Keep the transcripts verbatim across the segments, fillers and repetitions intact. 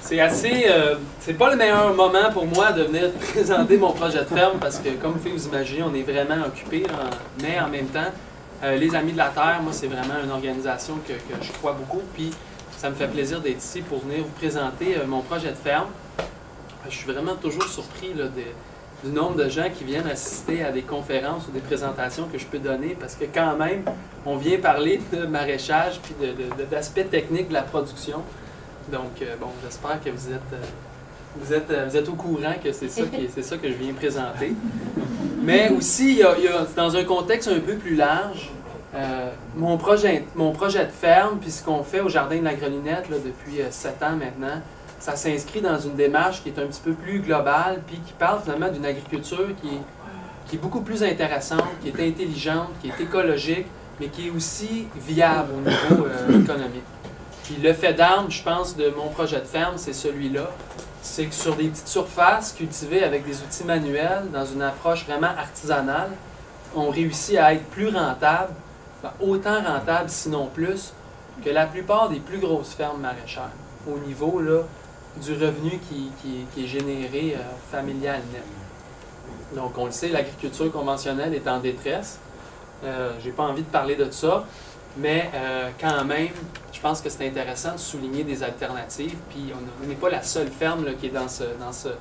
C'est assez... Euh, c'est pas le meilleur moment pour moi de venir présenter mon projet de ferme parce que, comme vous pouvez vous imaginer, on est vraiment occupé. Mais en même temps, euh, les Amis de la Terre, moi, c'est vraiment une organisation que, que je crois beaucoup. Puis ça me fait plaisir d'être ici pour venir vous présenter euh, mon projet de ferme. Je suis vraiment toujours surpris là, de, du nombre de gens qui viennent assister à des conférences ou des présentations que je peux donner parce que quand même, on vient parler de maraîchage puis de, de, de, d'aspects techniques de la production. Donc, euh, bon, j'espère que vous êtes, euh, vous, êtes, euh, vous êtes au courant que c'est ça, qui, c'est ça que je viens présenter. Mais aussi, il y a, il y a, dans un contexte un peu plus large, euh, mon, projet, mon projet de ferme, puis ce qu'on fait au Jardin de la Grelinette là, depuis euh, sept ans maintenant, ça s'inscrit dans une démarche qui est un petit peu plus globale, puis qui parle finalement d'une agriculture qui est, qui est beaucoup plus intéressante, qui est intelligente, qui est écologique, mais qui est aussi viable au niveau euh, économique. Puis le fait d'armes, je pense, de mon projet de ferme, c'est celui-là. C'est que sur des petites surfaces cultivées avec des outils manuels, dans une approche vraiment artisanale, on réussit à être plus rentable, enfin, autant rentable, sinon plus, que la plupart des plus grosses fermes maraîchères, au niveau là, du revenu qui, qui, qui est généré euh, familial net. Donc, on le sait, l'agriculture conventionnelle est en détresse. Euh, j'ai pas envie de parler de ça, mais euh, quand même, je pense que c'est intéressant de souligner des alternatives. Puis on n'est pas la seule ferme là, qui est dans ce, dans ce,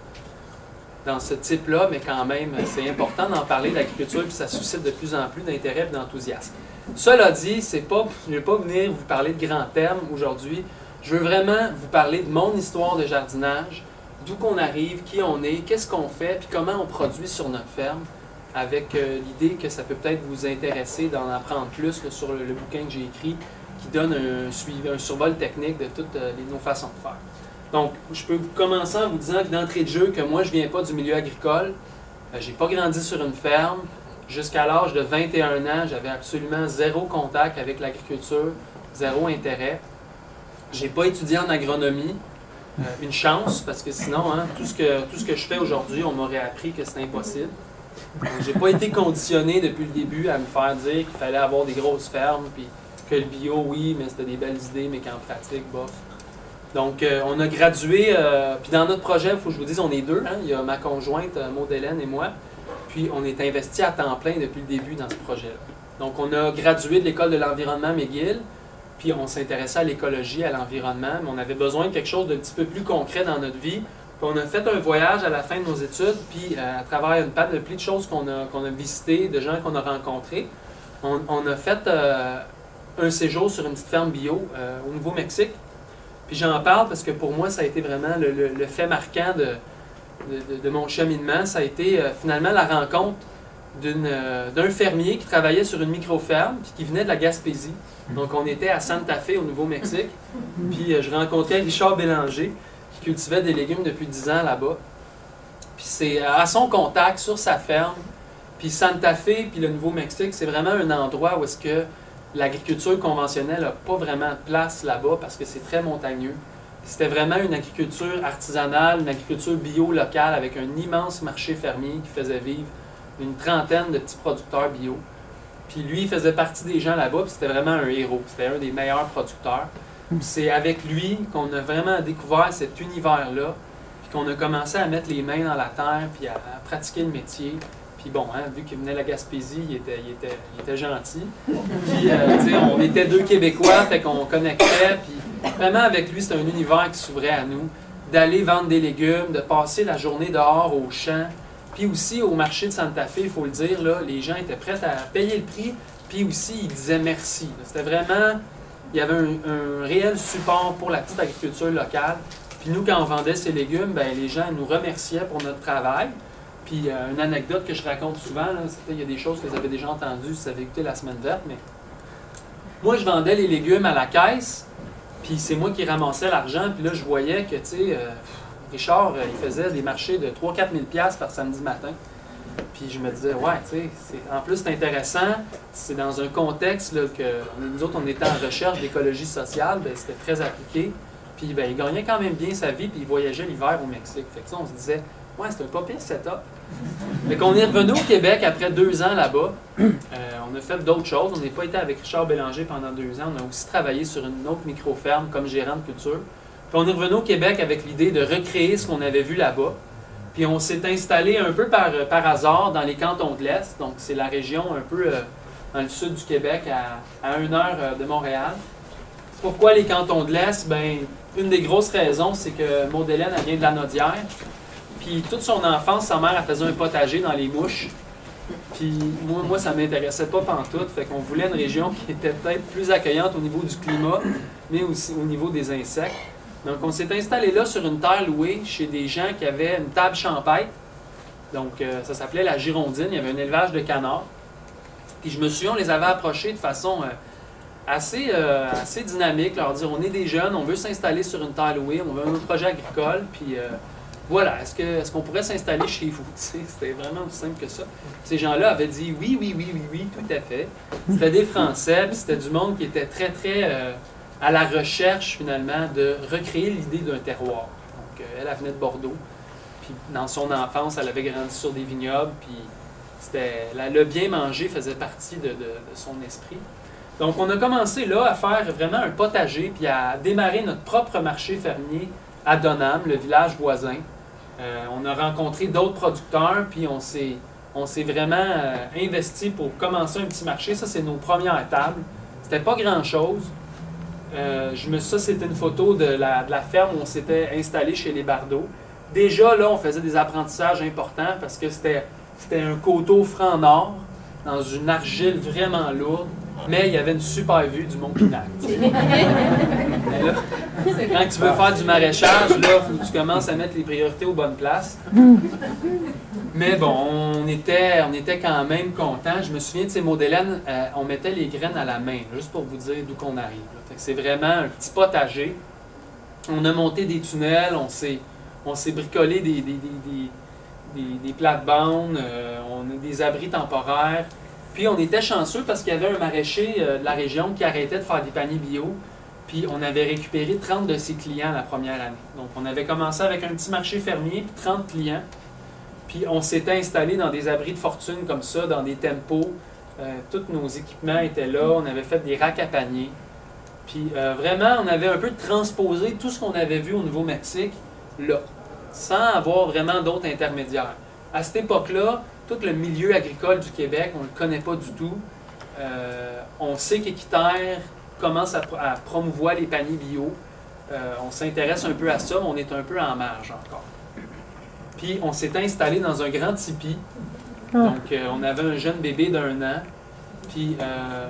dans ce type-là, mais quand même, c'est important d'en parler de l'agriculture, puis ça suscite de plus en plus d'intérêt et d'enthousiasme. Cela dit, c'est pas, je ne vais pas venir vous parler de grands termes aujourd'hui. Je veux vraiment vous parler de mon histoire de jardinage, d'où qu'on arrive, qui on est, qu'est-ce qu'on fait, puis comment on produit sur notre ferme, avec euh, l'idée que ça peut peut-être vous intéresser d'en apprendre plus là, sur le, le bouquin que j'ai écrit, qui donne un, suivi, un survol technique de toutes euh, les, nos façons de faire. Donc, je peux commencer en vous disant que d'entrée de jeu, que moi, je ne viens pas du milieu agricole. Euh, j'ai pas grandi sur une ferme. Jusqu'à l'âge de vingt et un ans, j'avais absolument zéro contact avec l'agriculture, zéro intérêt. J'ai pas étudié en agronomie. Euh, une chance, parce que sinon, hein, tout, ce que, tout ce que je fais aujourd'hui, on m'aurait appris que c'est impossible. J'ai pas été conditionné depuis le début à me faire dire qu'il fallait avoir des grosses fermes, puis que le bio, oui, mais c'était des belles idées, mais qu'en pratique, bof. Donc, euh, on a gradué, euh, puis dans notre projet, il faut que je vous dise, on est deux, hein, il y a ma conjointe, euh, Maud Hélène et moi, puis on est investis à temps plein depuis le début dans ce projet-là. Donc, on a gradué de l'école de l'environnement McGill, puis on s'intéressait à l'écologie, à l'environnement, mais on avait besoin de quelque chose d'un petit peu plus concret dans notre vie. Puis on a fait un voyage à la fin de nos études, puis euh, à travers une panoplie de choses qu'on a, qu'on a visitées, de gens qu'on a rencontrés, on, on a fait euh, un séjour sur une petite ferme bio euh, au Nouveau-Mexique. Puis j'en parle parce que pour moi, ça a été vraiment le, le, le fait marquant de, de, de, de mon cheminement. Ça a été euh, finalement la rencontre d'une, euh, d'un fermier qui travaillait sur une micro-ferme, puis qui venait de la Gaspésie. Donc on était à Santa Fe au Nouveau-Mexique, puis euh, je rencontrais Richard Bélanger, qui cultivait des légumes depuis dix ans là-bas. Puis c'est à son contact, sur sa ferme, puis Santa Fe, puis le Nouveau-Mexique, c'est vraiment un endroit où est-ce que l'agriculture conventionnelle n'a pas vraiment de place là-bas parce que c'est très montagneux. C'était vraiment une agriculture artisanale, une agriculture bio locale avec un immense marché fermier qui faisait vivre une trentaine de petits producteurs bio. Puis lui, il faisait partie des gens là-bas, puis c'était vraiment un héros. C'était un des meilleurs producteurs. C'est avec lui qu'on a vraiment découvert cet univers-là, puis qu'on a commencé à mettre les mains dans la terre, puis à, à pratiquer le métier. Puis bon, hein, vu qu'il venait de la Gaspésie, il était, il était, il était gentil. Puis, euh, tu sais, on était deux Québécois, fait qu'on connectait. Puis vraiment, avec lui, c'était un univers qui s'ouvrait à nous. D'aller vendre des légumes, de passer la journée dehors au champ. Puis aussi, au marché de Santa Fe, il faut le dire, là, les gens étaient prêts à payer le prix. Puis aussi, ils disaient merci. C'était vraiment... Il y avait un, un réel support pour la petite agriculture locale. Puis nous, quand on vendait ces légumes, bien, les gens nous remerciaient pour notre travail. Puis euh, une anecdote que je raconte souvent, là, c'était, il y a des choses que vous avez déjà entendues si vous avez écouté la semaine verte, mais moi, je vendais les légumes à la caisse, puis c'est moi qui ramassais l'argent, puis là, je voyais que, tu sais, euh, Richard, euh, il faisait des marchés de trois à quatre mille dollars par samedi matin. Puis je me disais, ouais, tu sais, en plus, c'est intéressant, c'est dans un contexte là, que nous autres, on était en recherche d'écologie sociale, bien, c'était très appliqué. Puis bien, il gagnait quand même bien sa vie, puis il voyageait l'hiver au Mexique. Fait que ça, on se disait, ouais, c'est un pas pire setup. Fait qu'on est revenu au Québec après deux ans là-bas. Euh, on a fait d'autres choses. On n'a pas été avec Richard Bélanger pendant deux ans. On a aussi travaillé sur une autre micro-ferme comme gérant de culture. Puis on est revenu au Québec avec l'idée de recréer ce qu'on avait vu là-bas. Puis on s'est installé un peu par, par hasard dans les cantons de l'Est. Donc c'est la région un peu euh, dans le sud du Québec, à, à une heure de Montréal. Pourquoi les cantons de l'Est? Bien, une des grosses raisons, c'est que Maud Hélène, elle vient de la Naudière. Puis toute son enfance, sa mère, elle faisait un potager dans les mouches. Puis moi, moi ça ne m'intéressait pas pantoute. Fait qu'on voulait une région qui était peut-être plus accueillante au niveau du climat, mais aussi au niveau des insectes. Donc on s'est installé là sur une terre louée chez des gens qui avaient une table champêtre. Donc euh, ça s'appelait la Girondine. Il y avait un élevage de canards. Puis je me souviens, on les avait approchés de façon... Euh, Assez, euh, assez dynamique, leur dire on est des jeunes, on veut s'installer sur une terre louée, on veut un projet agricole, puis euh, voilà, est-ce que est-ce qu'on pourrait s'installer chez vous? C'était vraiment aussi simple que ça. Ces gens-là avaient dit oui, oui, oui, oui, oui, tout à fait. C'était des Français, puis c'était du monde qui était très, très euh, à la recherche finalement de recréer l'idée d'un terroir. Donc euh, elle, elle venait de Bordeaux, puis dans son enfance, elle avait grandi sur des vignobles, puis c'était le bien manger faisait partie de, de, de son esprit. Donc, on a commencé là à faire vraiment un potager puis à démarrer notre propre marché fermier à Donham, le village voisin. Euh, on a rencontré d'autres producteurs puis on s'est on s'est vraiment euh, investi pour commencer un petit marché. Ça, c'est nos premières tables. C'était pas grand-chose. Euh, je me, ça, c'était une photo de la, de la ferme où on s'était installé chez les Bardot. Déjà, là, on faisait des apprentissages importants parce que c'était c'était un coteau franc-nord dans une argile vraiment lourde. Mais il y avait une super vue du Mont Pinac. Là, quand tu veux faire du maraîchage, là, il faut que tu commences à mettre les priorités aux bonnes places. Mais bon, on était, on était quand même contents. Je me souviens de ces Maud Hélène, euh, on mettait les graines à la main, juste pour vous dire d'où qu'on arrive. C'est vraiment un petit potager. On a monté des tunnels, on s'est, on s'est bricolé des, des, des, des, des, des plates-bandes, euh, on a des abris temporaires. Puis on était chanceux parce qu'il y avait un maraîcher euh, de la région qui arrêtait de faire des paniers bio. Puis on avait récupéré trente de ses clients la première année. Donc on avait commencé avec un petit marché fermier, puis trente clients. Puis on s'était installé dans des abris de fortune comme ça, dans des tempos. Euh, tous nos équipements étaient là. On avait fait des racks à paniers. Puis euh, vraiment, on avait un peu transposé tout ce qu'on avait vu au Nouveau-Mexique là, sans avoir vraiment d'autres intermédiaires. À cette époque-là, tout le milieu agricole du Québec, on ne le connaît pas du tout. Euh, on sait qu'Équiterre commence à, à promouvoir les paniers bio. Euh, on s'intéresse un peu à ça, mais on est un peu en marge encore. Puis on s'est installé dans un grand tipi. Donc euh, on avait un jeune bébé d'un an. Puis euh,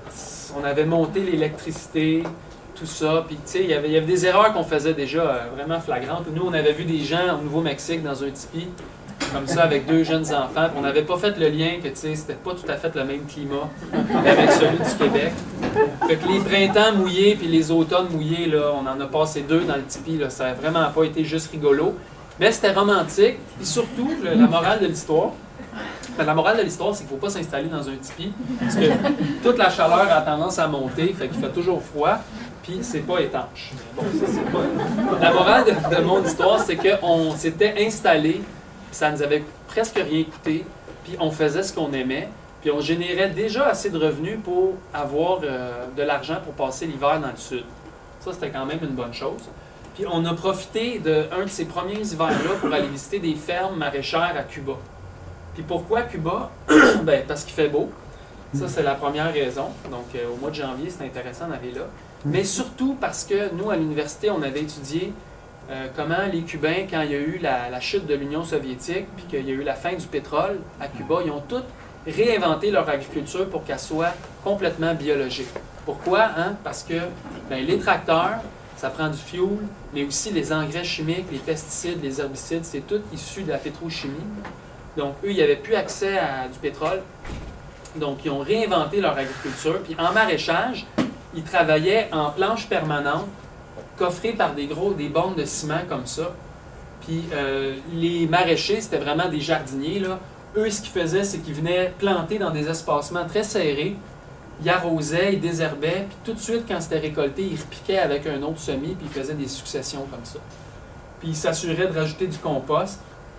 on avait monté l'électricité, tout ça. Puis tu sais, il y avait, il y avait des erreurs qu'on faisait déjà euh, vraiment flagrantes. Nous, on avait vu des gens au Nouveau-Mexique dans un tipi, comme ça, avec deux jeunes enfants. On n'avait pas fait le lien que, tu sais, c'était pas tout à fait le même climat avec celui du Québec. Fait que les printemps mouillés puis les automnes mouillés, là, on en a passé deux dans le tipi, là. Ça n'a vraiment pas été juste rigolo. Mais c'était romantique. Et surtout, le, la morale de l'histoire, ben, la morale de l'histoire, c'est qu'il ne faut pas s'installer dans un tipi. Parce que toute la chaleur a tendance à monter, fait qu'il fait toujours froid. Puis c'est pas étanche. Bon, ça, c'est pas... La morale de, de mon histoire, c'est qu'on s'était installé. Ça nous avait presque rien coûté, puis on faisait ce qu'on aimait, puis on générait déjà assez de revenus pour avoir euh, de l'argent pour passer l'hiver dans le sud. Ça, c'était quand même une bonne chose. Puis on a profité d'un de ces premiers hivers-là pour aller visiter des fermes maraîchères à Cuba. Puis pourquoi Cuba? Ben, parce qu'il fait beau. Ça, c'est la première raison. Donc, euh, au mois de janvier, c'est intéressant d'aller là. Mais surtout parce que nous, à l'université, on avait étudié Euh, comment les Cubains, quand il y a eu la, la chute de l'Union soviétique, puis qu'il y a eu la fin du pétrole à Cuba, ils ont tous réinventé leur agriculture pour qu'elle soit complètement biologique. Pourquoi? Hein? Parce que ben, les tracteurs, ça prend du fioul, mais aussi les engrais chimiques, les pesticides, les herbicides, c'est tout issu de la pétrochimie. Donc, eux, ils n'avaient plus accès à du pétrole. Donc, ils ont réinventé leur agriculture. Puis en maraîchage, ils travaillaient en planche permanente, coffrés par des gros, des bornes de ciment comme ça. Puis euh, les maraîchers, c'était vraiment des jardiniers, là. Eux, ce qu'ils faisaient, c'est qu'ils venaient planter dans des espacements très serrés. Ils arrosaient, ils désherbaient, puis tout de suite, quand c'était récolté, ils repiquaient avec un autre semis, puis ils faisaient des successions comme ça. Puis ils s'assuraient de rajouter du compost.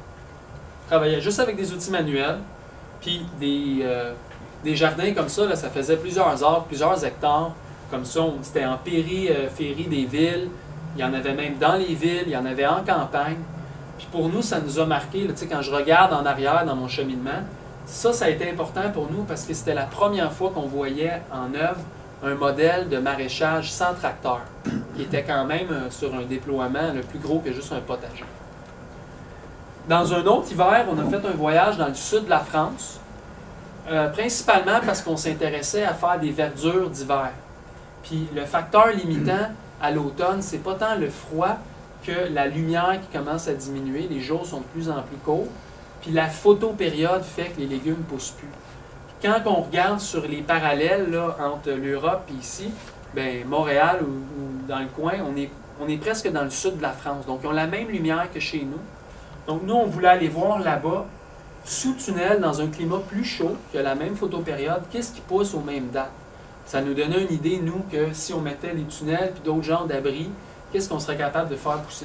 Ils travaillaient juste avec des outils manuels, puis des, euh, des jardins comme ça, là, ça faisait plusieurs arbres, plusieurs hectares. Comme ça, c'était en périphérie des villes. il y en avait même dans les villes, il y en avait en campagne. Puis pour nous, ça nous a marqué, là, quand je regarde en arrière dans mon cheminement, ça, ça a été important pour nous parce que c'était la première fois qu'on voyait en œuvre un modèle de maraîchage sans tracteur, qui était quand même sur un déploiement le plus gros que juste un potager. Dans un autre hiver, on a fait un voyage dans le sud de la France, euh, principalement parce qu'on s'intéressait à faire des verdures d'hiver. Puis le facteur limitant à l'automne, c'est pas tant le froid que la lumière qui commence à diminuer, les jours sont de plus en plus courts, puis la photopériode fait que les légumes ne poussent plus. Puis quand on regarde sur les parallèles là, entre l'Europe et ici, bien, Montréal ou, ou dans le coin, on est, on est presque dans le sud de la France, donc ils ont la même lumière que chez nous. Donc nous, on voulait aller voir là-bas, sous tunnel, dans un climat plus chaud, que la même photopériode, qu'est-ce qui pousse aux mêmes dates. Ça nous donnait une idée, nous, que si on mettait des tunnels puis d'autres genres d'abris, qu'est-ce qu'on serait capable de faire pousser.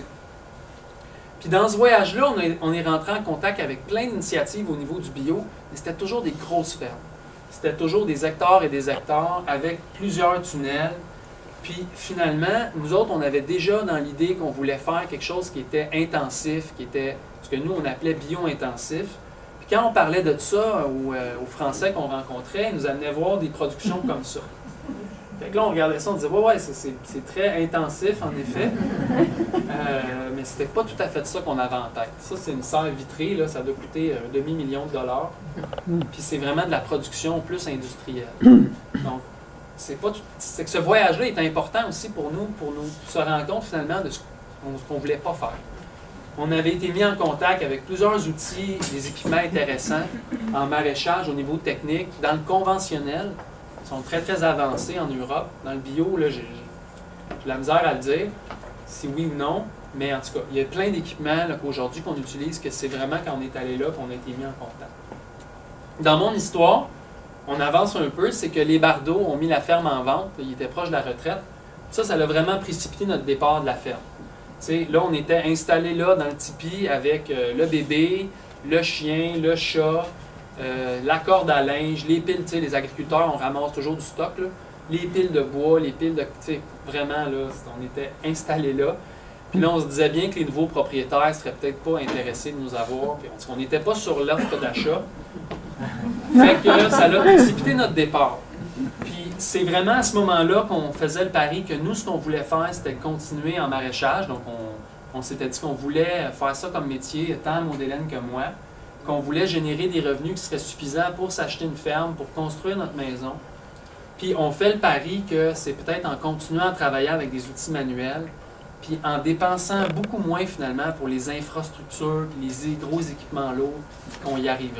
Puis dans ce voyage-là, on, on est rentré en contact avec plein d'initiatives au niveau du bio, mais c'était toujours des grosses fermes. C'était toujours des hectares et des hectares avec plusieurs tunnels. Puis finalement, nous autres, on avait déjà dans l'idée qu'on voulait faire quelque chose qui était intensif, qui était ce que nous, on appelait bio-intensif. Puis quand on parlait de ça aux, euh, aux Français qu'on rencontrait, ils nous amenaient voir des productions comme ça. Fait que là, on regardait ça, on disait, ouais, ouais, c'est très intensif, en effet. Euh, mais c'était pas tout à fait ça qu'on avait en tête. Ça, c'est une serre vitrée, là, ça doit coûter un demi-million de dollars. Puis c'est vraiment de la production plus industrielle. Donc, c'est pas tout, c'est que ce voyage-là est important aussi pour nous, pour nous se rendre compte finalement de ce qu'on ne voulait pas faire. On avait été mis en contact avec plusieurs outils, des équipements intéressants en maraîchage au niveau technique, dans le conventionnel. Ils sont très, très avancés en Europe. Dans le bio, j'ai la misère à le dire, si oui ou non. Mais en tout cas, il y a plein d'équipements qu'aujourd'hui qu'on utilise, que c'est vraiment quand on est allé là qu'on a été mis en contact. Dans mon histoire, on avance un peu, c'est que les Bardot ont mis la ferme en vente. Ils étaient proches de la retraite. Ça, ça a vraiment précipité notre départ de la ferme. T'sais, là, on était installés là dans le tipi avec euh, le bébé, le chien, le chat, euh, la corde à linge, les piles. Les agriculteurs, on ramasse toujours du stock. Là, les piles de bois, les piles de... Vraiment, là, on était installés là. Puis là, on se disait bien que les nouveaux propriétaires ne seraient peut-être pas intéressés de nous avoir. Puis on n'était pas sur l'offre d'achat. Fait que ça a précipité notre départ. Puis c'est vraiment à ce moment-là qu'on faisait le pari que nous, ce qu'on voulait faire, c'était continuer en maraîchage. Donc on, on s'était dit qu'on voulait faire ça comme métier, tant Maud Hélène que moi, qu'on voulait générer des revenus qui seraient suffisants pour s'acheter une ferme, pour construire notre maison. Puis on fait le pari que c'est peut-être en continuant à travailler avec des outils manuels, puis en dépensant beaucoup moins finalement pour les infrastructures, puis les gros équipements lourds, qu'on y arriverait.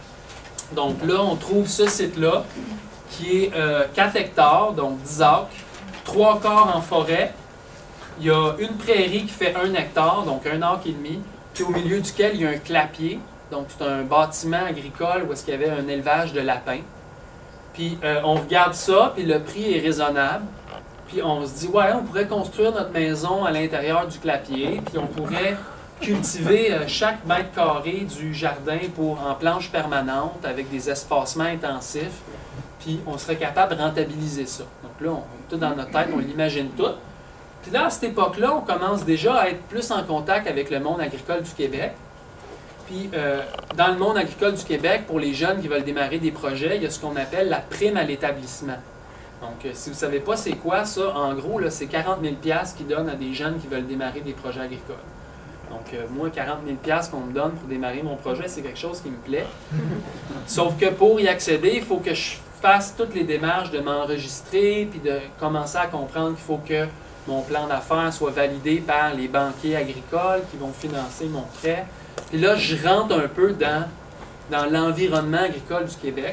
Donc là, on trouve ce site-là, qui est euh, quatre hectares, donc dix acres, trois quarts en forêt. Il y a une prairie qui fait un hectare, donc un acre et demi, puis au milieu duquel il y a un clapier, donc c'est un bâtiment agricole où est-ce qu'il y avait un élevage de lapins. Puis euh, on regarde ça, puis le prix est raisonnable. Puis on se dit, ouais, on pourrait construire notre maison à l'intérieur du clapier, puis on pourrait cultiver euh, chaque mètre carré du jardin pour, en planche permanente avec des espacements intensifs. Puis on serait capable de rentabiliser ça. Donc là, on, tout dans notre tête, on l'imagine tout. Puis là, à cette époque-là, on commence déjà à être plus en contact avec le monde agricole du Québec. Puis euh, dans le monde agricole du Québec, pour les jeunes qui veulent démarrer des projets, il y a ce qu'on appelle la prime à l'établissement. Donc, euh, si vous ne savez pas c'est quoi ça, en gros, c'est quarante mille dollars qu'ils donnent à des jeunes qui veulent démarrer des projets agricoles. Donc, euh, moi, quarante mille dollars qu'on me donne pour démarrer mon projet, c'est quelque chose qui me plaît. Sauf que pour y accéder, il faut que je fasse toutes les démarches de m'enregistrer, puis de commencer à comprendre qu'il faut que mon plan d'affaires soit validé par les banquiers agricoles qui vont financer mon prêt. Puis là, je rentre un peu dans, dans l'environnement agricole du Québec.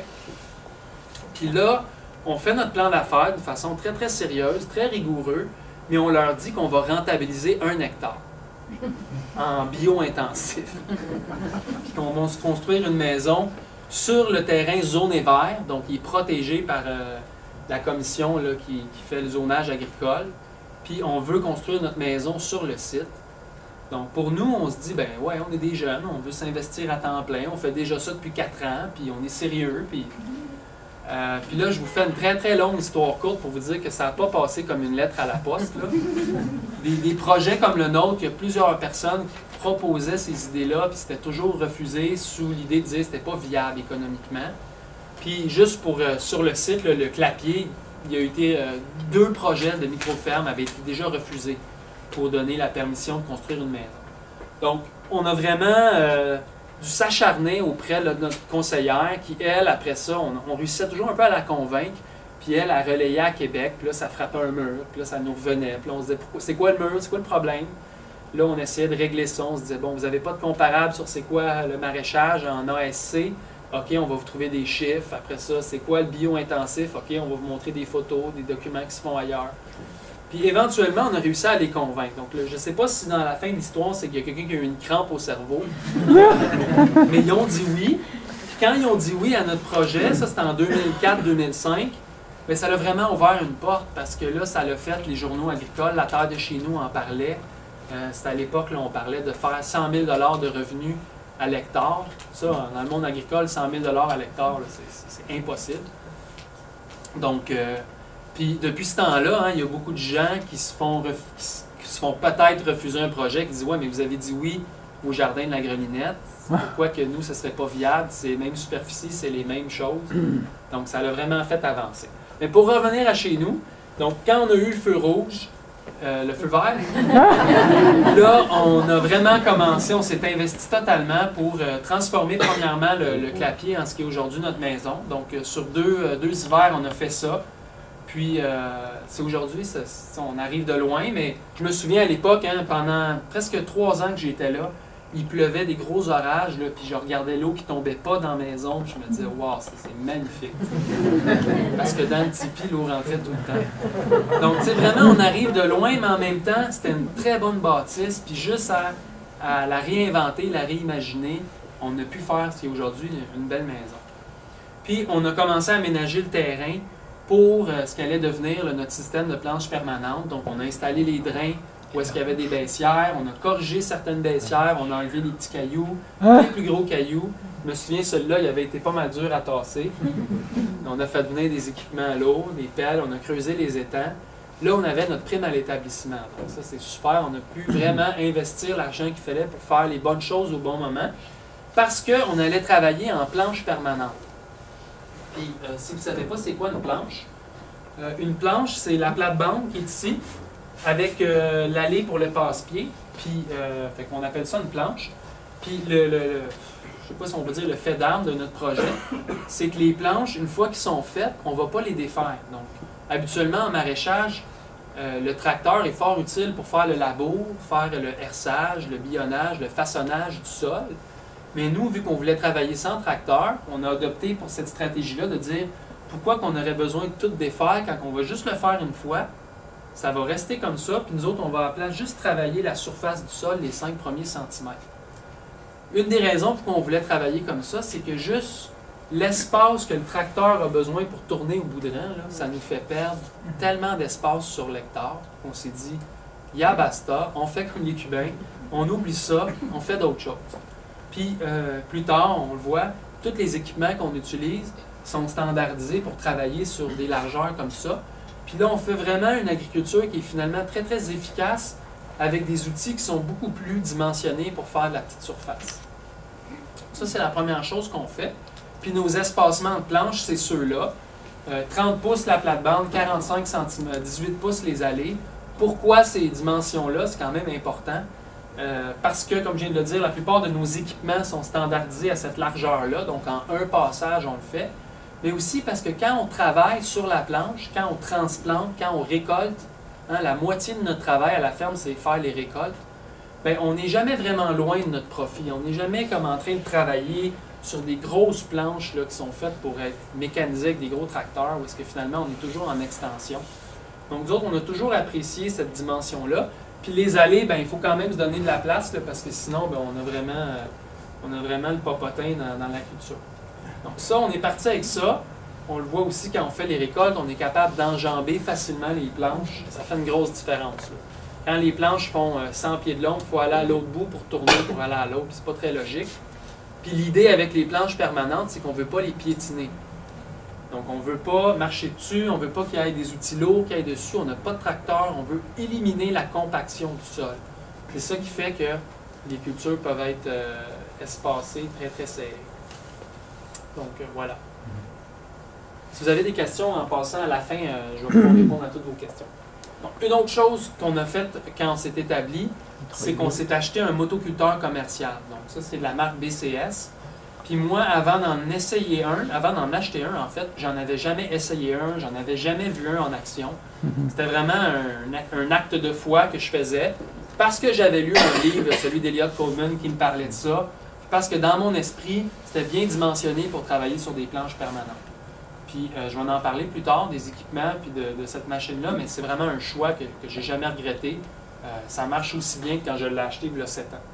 Puis là, on fait notre plan d'affaires de façon très, très sérieuse, très rigoureuse, mais on leur dit qu'on va rentabiliser un hectare en bio-intensif. Puis qu'on va se construire une maison sur le terrain zoné vert, donc il est protégé par euh, la commission là, qui, qui fait le zonage agricole. Puis on veut construire notre maison sur le site. Donc pour nous, on se dit, ben ouais, on est des jeunes, on veut s'investir à temps plein, on fait déjà ça depuis quatre ans, puis on est sérieux. Puis Euh, puis là, je vous fais une très très longue histoire courte pour vous dire que ça n'a pas passé comme une lettre à la poste. Là. Des, des projets comme le nôtre, il y a plusieurs personnes qui proposaient ces idées-là, puis c'était toujours refusé sous l'idée de dire que c'était pas viable économiquement. Puis juste pour euh, sur le site, là, le Clapier, il y a été euh, deux projets de micro-ferme avaient été déjà refusés pour donner la permission de construire une maison. Donc, on a vraiment euh, dû s'acharner auprès là, de notre conseillère qui, elle, après ça, on, on réussissait toujours un peu à la convaincre. Puis elle, elle relayait à Québec, puis là, ça frappait un mur, puis là, ça nous revenait. Puis là, on se disait, c'est quoi le mur, c'est quoi le problème? Là, on essayait de régler ça. On se disait, bon, vous n'avez pas de comparable sur c'est quoi le maraîchage en A S C. OK, on va vous trouver des chiffres. Après ça, c'est quoi le bio-intensif? OK, on va vous montrer des photos, des documents qui se font ailleurs. Puis éventuellement, on a réussi à les convaincre. Donc, là, je ne sais pas si dans la fin de l'histoire, c'est qu'il y a quelqu'un qui a eu une crampe au cerveau. Mais ils ont dit oui. Puis quand ils ont dit oui à notre projet, ça c'était en deux mille quatre deux mille cinq, bien, ça a vraiment ouvert une porte parce que là, ça l'a fait les journaux agricoles. La Terre de chez nous en parlait. Euh, c'était à l'époque, là, on parlait de faire cent mille dollars de revenus à l'hectare. Ça, dans le monde agricole, cent mille dollars à l'hectare, c'est impossible. Donc, euh, puis depuis ce temps-là, hein, il y a beaucoup de gens qui se font, qui se font peut-être refuser un projet, qui disent « Ouais, mais vous avez dit oui au jardin de la Grelinette. Pourquoi que nous, ce ne serait pas viable? C'est les mêmes superficies, c'est les mêmes choses. » Donc, ça l'a vraiment fait avancer. Mais pour revenir à chez nous, donc quand on a eu le feu rouge, Euh, le feu vert. Là, on a vraiment commencé, on s'est investi totalement pour euh, transformer premièrement le, le Clapier en ce qui est aujourd'hui notre maison. Donc, euh, sur deux, euh, deux hivers, on a fait ça. Puis, euh, c'est aujourd'hui, on arrive de loin, mais je me souviens à l'époque, hein, pendant presque trois ans que j'étais là, il pleuvait des gros orages, là, puis je regardais l'eau qui tombait pas dans la maison, puis je me disais, waouh, c'est magnifique. Parce que dans le tipi, l'eau rentrait tout le temps. Donc, tu sais, vraiment, on arrive de loin, mais en même temps, c'était une très bonne bâtisse, puis juste à, à la réinventer, la réimaginer, on a pu faire ce qui est aujourd'hui une belle maison. Puis, on a commencé à aménager le terrain pour euh, ce qu'allait devenir là, notre système de planches permanentes. Donc, on a installé les drains où est-ce qu'il y avait des baissières, on a corrigé certaines baissières, on a enlevé les petits cailloux, les plus gros cailloux. Je me souviens, celui-là, il avait été pas mal dur à tasser. On a fait venir des équipements lourds, des pelles, on a creusé les étangs. Là, on avait notre prime à l'établissement. Donc ça, c'est super. On a pu vraiment investir l'argent qu'il fallait pour faire les bonnes choses au bon moment parce qu'on allait travailler en planche permanente. Puis, euh, si vous ne savez pas c'est quoi une planche, euh, une planche, c'est la plate-bande qui est ici, avec euh, l'allée pour le passe-pied, puis euh, fait qu'on appelle ça une planche. Puis le, le, le je ne sais pas si on peut dire le fait d'arme de notre projet, c'est que les planches, une fois qu'elles sont faites, on ne va pas les défaire. Donc, habituellement en maraîchage, euh, le tracteur est fort utile pour faire le labour, faire le herçage, le billonnage, le façonnage du sol. Mais nous, vu qu'on voulait travailler sans tracteur, on a adopté pour cette stratégie-là de dire pourquoi qu'on aurait besoin de tout défaire quand on va juste le faire une fois. Ça va rester comme ça, puis nous autres, on va à la place juste travailler la surface du sol les cinq premiers centimètres. Une des raisons pour qu'on voulait travailler comme ça, c'est que juste l'espace que le tracteur a besoin pour tourner au bout de rang, là, ça nous fait perdre tellement d'espace sur l'hectare qu'on s'est dit, ya basta, on fait couler cubain, on oublie ça, on fait d'autres choses. Puis euh, plus tard, on le voit, tous les équipements qu'on utilise sont standardisés pour travailler sur des largeurs comme ça. Puis là, on fait vraiment une agriculture qui est finalement très, très efficace avec des outils qui sont beaucoup plus dimensionnés pour faire de la petite surface. Ça, c'est la première chose qu'on fait. Puis nos espacements de planches, c'est ceux-là. Euh, trente pouces la plate-bande, quarante-cinq centimètres, dix-huit pouces les allées. Pourquoi ces dimensions-là? C'est quand même important. Euh, parce que, comme je viens de le dire, la plupart de nos équipements sont standardisés à cette largeur-là. Donc, en un passage, on le fait. Mais aussi parce que quand on travaille sur la planche, quand on transplante, quand on récolte, hein, la moitié de notre travail à la ferme, c'est faire les récoltes, bien, on n'est jamais vraiment loin de notre profit. On n'est jamais comme en train de travailler sur des grosses planches là, qui sont faites pour être mécanisées avec des gros tracteurs, où est-ce que finalement, on est toujours en extension. Donc, nous autres, on a toujours apprécié cette dimension-là. Puis les allées, bien, il faut quand même se donner de la place, là, parce que sinon, bien, on, a vraiment, euh, on a vraiment le popotin dans, dans la culture. Donc ça, on est parti avec ça. On le voit aussi quand on fait les récoltes, on est capable d'enjamber facilement les planches. Ça fait une grosse différence. Là. Quand les planches font cent pieds de long, il faut aller à l'autre bout pour tourner, pour aller à l'autre. C'est pas très logique. Puis l'idée avec les planches permanentes, c'est qu'on ne veut pas les piétiner. Donc, on ne veut pas marcher dessus, on ne veut pas qu'il y ait des outils lourds qui aillent dessus, on n'a pas de tracteur, on veut éliminer la compaction du sol. C'est ça qui fait que les cultures peuvent être euh, espacées, très très serrées. Donc, euh, voilà. Si vous avez des questions en passant à la fin, euh, je vais pouvoir répondre à toutes vos questions. Donc, une autre chose qu'on a faite quand on s'est établi, c'est qu'on s'est acheté un motoculteur commercial. Donc, ça, c'est de la marque B C S. Puis moi, avant d'en essayer un, avant d'en acheter un, en fait, j'en avais jamais essayé un, j'en avais jamais vu un en action. C'était vraiment un, un acte de foi que je faisais parce que j'avais lu un livre, celui d'Eliot Coleman, qui me parlait de ça, parce que dans mon esprit, c'était bien dimensionné pour travailler sur des planches permanentes. Puis euh, je vais en parler plus tard, des équipements puis de, de cette machine-là, mais c'est vraiment un choix que, que j'ai jamais regretté. Euh, ça marche aussi bien que quand je l'ai acheté il y a sept ans.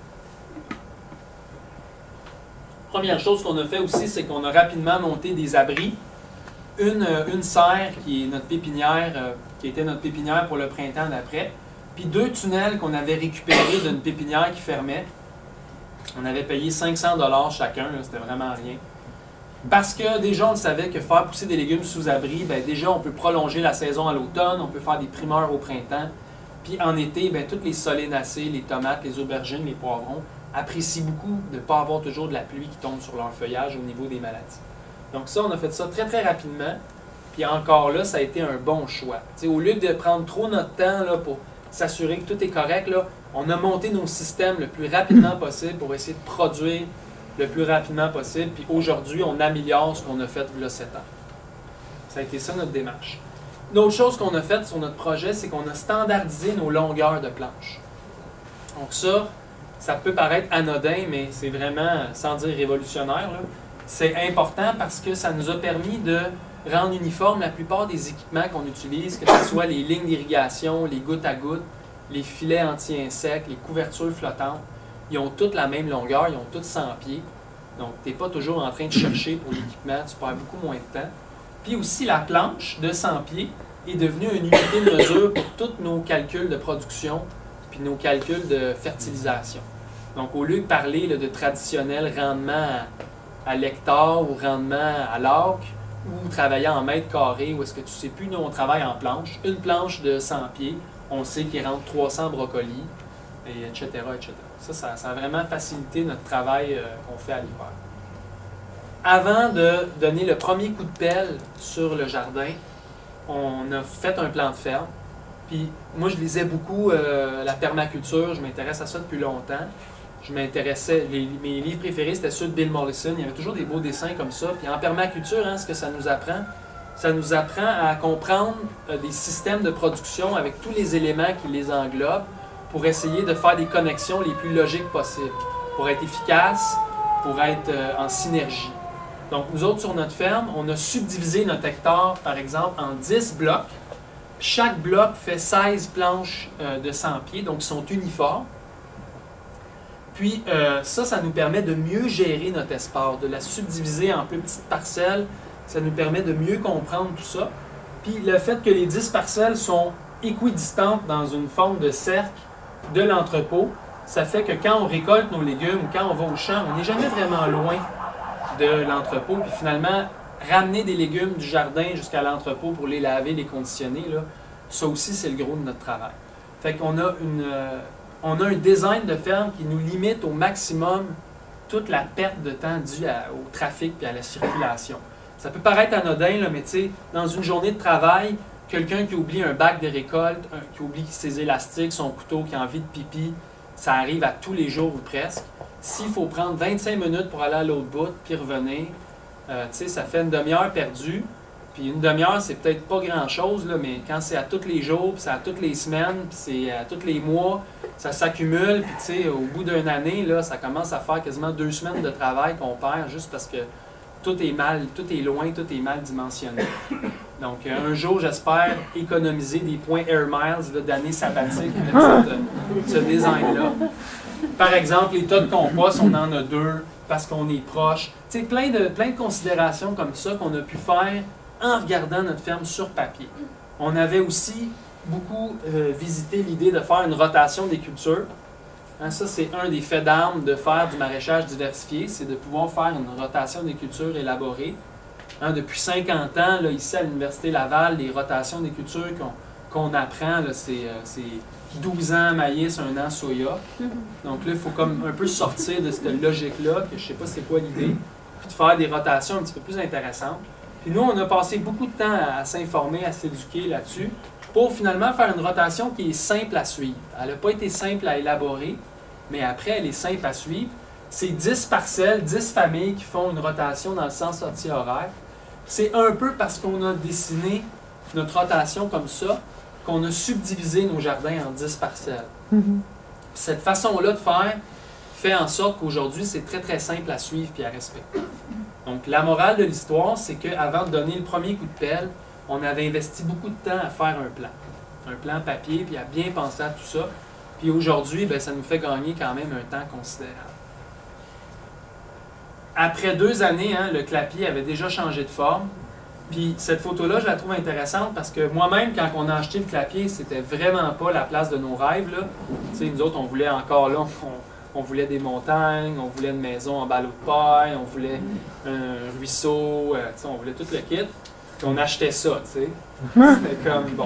Première chose qu'on a fait aussi, c'est qu'on a rapidement monté des abris. Une, une serre qui est notre pépinière, euh, qui était notre pépinière pour le printemps d'après. Puis deux tunnels qu'on avait récupérés d'une pépinière qui fermait. On avait payé cinq cents dollars chacun, c'était vraiment rien. Parce que déjà, on savait que faire pousser des légumes sous abri, bien, déjà, on peut prolonger la saison à l'automne, on peut faire des primeurs au printemps. Puis en été, bien, toutes les solénacées, les tomates, les aubergines, les poivrons apprécient beaucoup de ne pas avoir toujours de la pluie qui tombe sur leur feuillage au niveau des maladies. Donc ça, on a fait ça très, très rapidement. Puis encore là, ça a été un bon choix. T'sais, au lieu de prendre trop notre temps là, pour s'assurer que tout est correct, là, on a monté nos systèmes le plus rapidement possible pour essayer de produire le plus rapidement possible. Puis aujourd'hui, on améliore ce qu'on a fait il y a sept ans. Ça a été ça notre démarche. Une autre chose qu'on a faite sur notre projet, c'est qu'on a standardisé nos longueurs de planches. Donc ça, ça peut paraître anodin, mais c'est vraiment, sans dire révolutionnaire, c'est important parce que ça nous a permis de rendre uniforme la plupart des équipements qu'on utilise, que ce soit les lignes d'irrigation, les gouttes à gouttes, les filets anti-insectes, les couvertures flottantes. Ils ont toutes la même longueur, ils ont toutes cent pieds. Donc, tu n'es pas toujours en train de chercher pour l'équipement, tu perds beaucoup moins de temps. Puis aussi, la planche de cent pieds est devenue une unité de mesure pour tous nos calculs de production puis nos calculs de fertilisation. Donc, au lieu de parler là, de traditionnel rendement à, à l'hectare ou rendement à l'acre, ou travailler en mètres carrés, où est-ce que tu ne sais plus, nous, on travaille en planche. Une planche de cent pieds, on sait qu'il rentre trois cents brocolis, et et cetera, et cetera. Ça, ça, ça a vraiment facilité notre travail euh, qu'on fait à l'hiver. Avant de donner le premier coup de pelle sur le jardin, on a fait un plan de ferme. Puis moi, je lisais beaucoup euh, la permaculture, je m'intéresse à ça depuis longtemps. Je m'intéressais, les, mes livres préférés, c'était ceux de Bill Mollison. Il y avait toujours des beaux dessins comme ça. Puis en permaculture, hein, ce que ça nous apprend, ça nous apprend à comprendre euh, des systèmes de production avec tous les éléments qui les englobent pour essayer de faire des connexions les plus logiques possibles, pour être efficace, pour être euh, en synergie. Donc nous autres, sur notre ferme, on a subdivisé notre hectare, par exemple, en dix blocs. Chaque bloc fait seize planches euh, de cent pieds, donc ils sont uniformes. Puis euh, ça, ça nous permet de mieux gérer notre espace, de la subdiviser en plus petites parcelles. Ça nous permet de mieux comprendre tout ça. Puis le fait que les dix parcelles sont équidistantes dans une forme de cercle de l'entrepôt, ça fait que quand on récolte nos légumes ou quand on va au champ, on n'est jamais vraiment loin de l'entrepôt. Puis finalement, ramener des légumes du jardin jusqu'à l'entrepôt pour les laver, les conditionner, là, ça aussi, c'est le gros de notre travail. Fait qu'on a une... Euh, On a un design de ferme qui nous limite au maximum toute la perte de temps due à, au trafic et à la circulation. Ça peut paraître anodin, là, mais tu sais, dans une journée de travail, quelqu'un qui oublie un bac de récolte, un, qui oublie ses élastiques, son couteau, qui a envie de pipi, ça arrive à tous les jours ou presque. S'il faut prendre vingt-cinq minutes pour aller à l'autre bout puis revenir, euh, tu sais, ça fait une demi-heure perdue. Puis une demi-heure, c'est peut-être pas grand-chose, là, mais quand c'est à tous les jours, puis c'est à toutes les semaines, puis c'est à tous les mois, ça s'accumule, puis tu sais, au bout d'une année, là, ça commence à faire quasiment deux semaines de travail qu'on perd juste parce que tout est mal, tout est loin, tout est mal dimensionné. Donc, euh, un jour, j'espère économiser des points Air Miles d'années sabbatiques avec cette, ce design-là. Par exemple, les tas de compost, on en a deux parce qu'on est proche. Tu sais, plein de, plein de considérations comme ça qu'on a pu faire en regardant notre ferme sur papier. On avait aussi beaucoup euh, visité l'idée de faire une rotation des cultures. Hein, ça, c'est un des faits d'armes de faire du maraîchage diversifié, c'est de pouvoir faire une rotation des cultures élaborée. Hein, depuis cinquante ans, là, ici à l'Université Laval, les rotations des cultures qu'on qu'on apprend, c'est euh, douze ans maïs, un an soya. Donc là, il faut comme un peu sortir de cette logique-là, que je ne sais pas c'est quoi l'idée, puis de faire des rotations un petit peu plus intéressantes. Puis nous, on a passé beaucoup de temps à, à s'informer, à s'éduquer là-dessus, pour finalement faire une rotation qui est simple à suivre. Elle n'a pas été simple à élaborer, mais après, elle est simple à suivre. C'est dix parcelles, dix familles qui font une rotation dans le sens sortie horaire. C'est un peu parce qu'on a dessiné notre rotation comme ça, qu'on a subdivisé nos jardins en dix parcelles. Mm-hmm. Cette façon-là de faire fait en sorte qu'aujourd'hui, c'est très, très simple à suivre et à respecter. Donc, la morale de l'histoire, c'est qu'avant de donner le premier coup de pelle, on avait investi beaucoup de temps à faire un plan. Un plan papier, puis à bien penser à tout ça. Puis aujourd'hui, bien, ça nous fait gagner quand même un temps considérable. Après deux années, hein, le clapier avait déjà changé de forme. Puis cette photo-là, je la trouve intéressante parce que moi-même, quand on a acheté le clapier, c'était vraiment pas la place de nos rêves. Là. Tu sais, nous autres, on voulait encore là, on, on voulait des montagnes, on voulait une maison en ballot de paille, on voulait un ruisseau, euh, tu sais, on voulait tout le kit. Puis on achetait ça, tu sais. C'était comme, bon.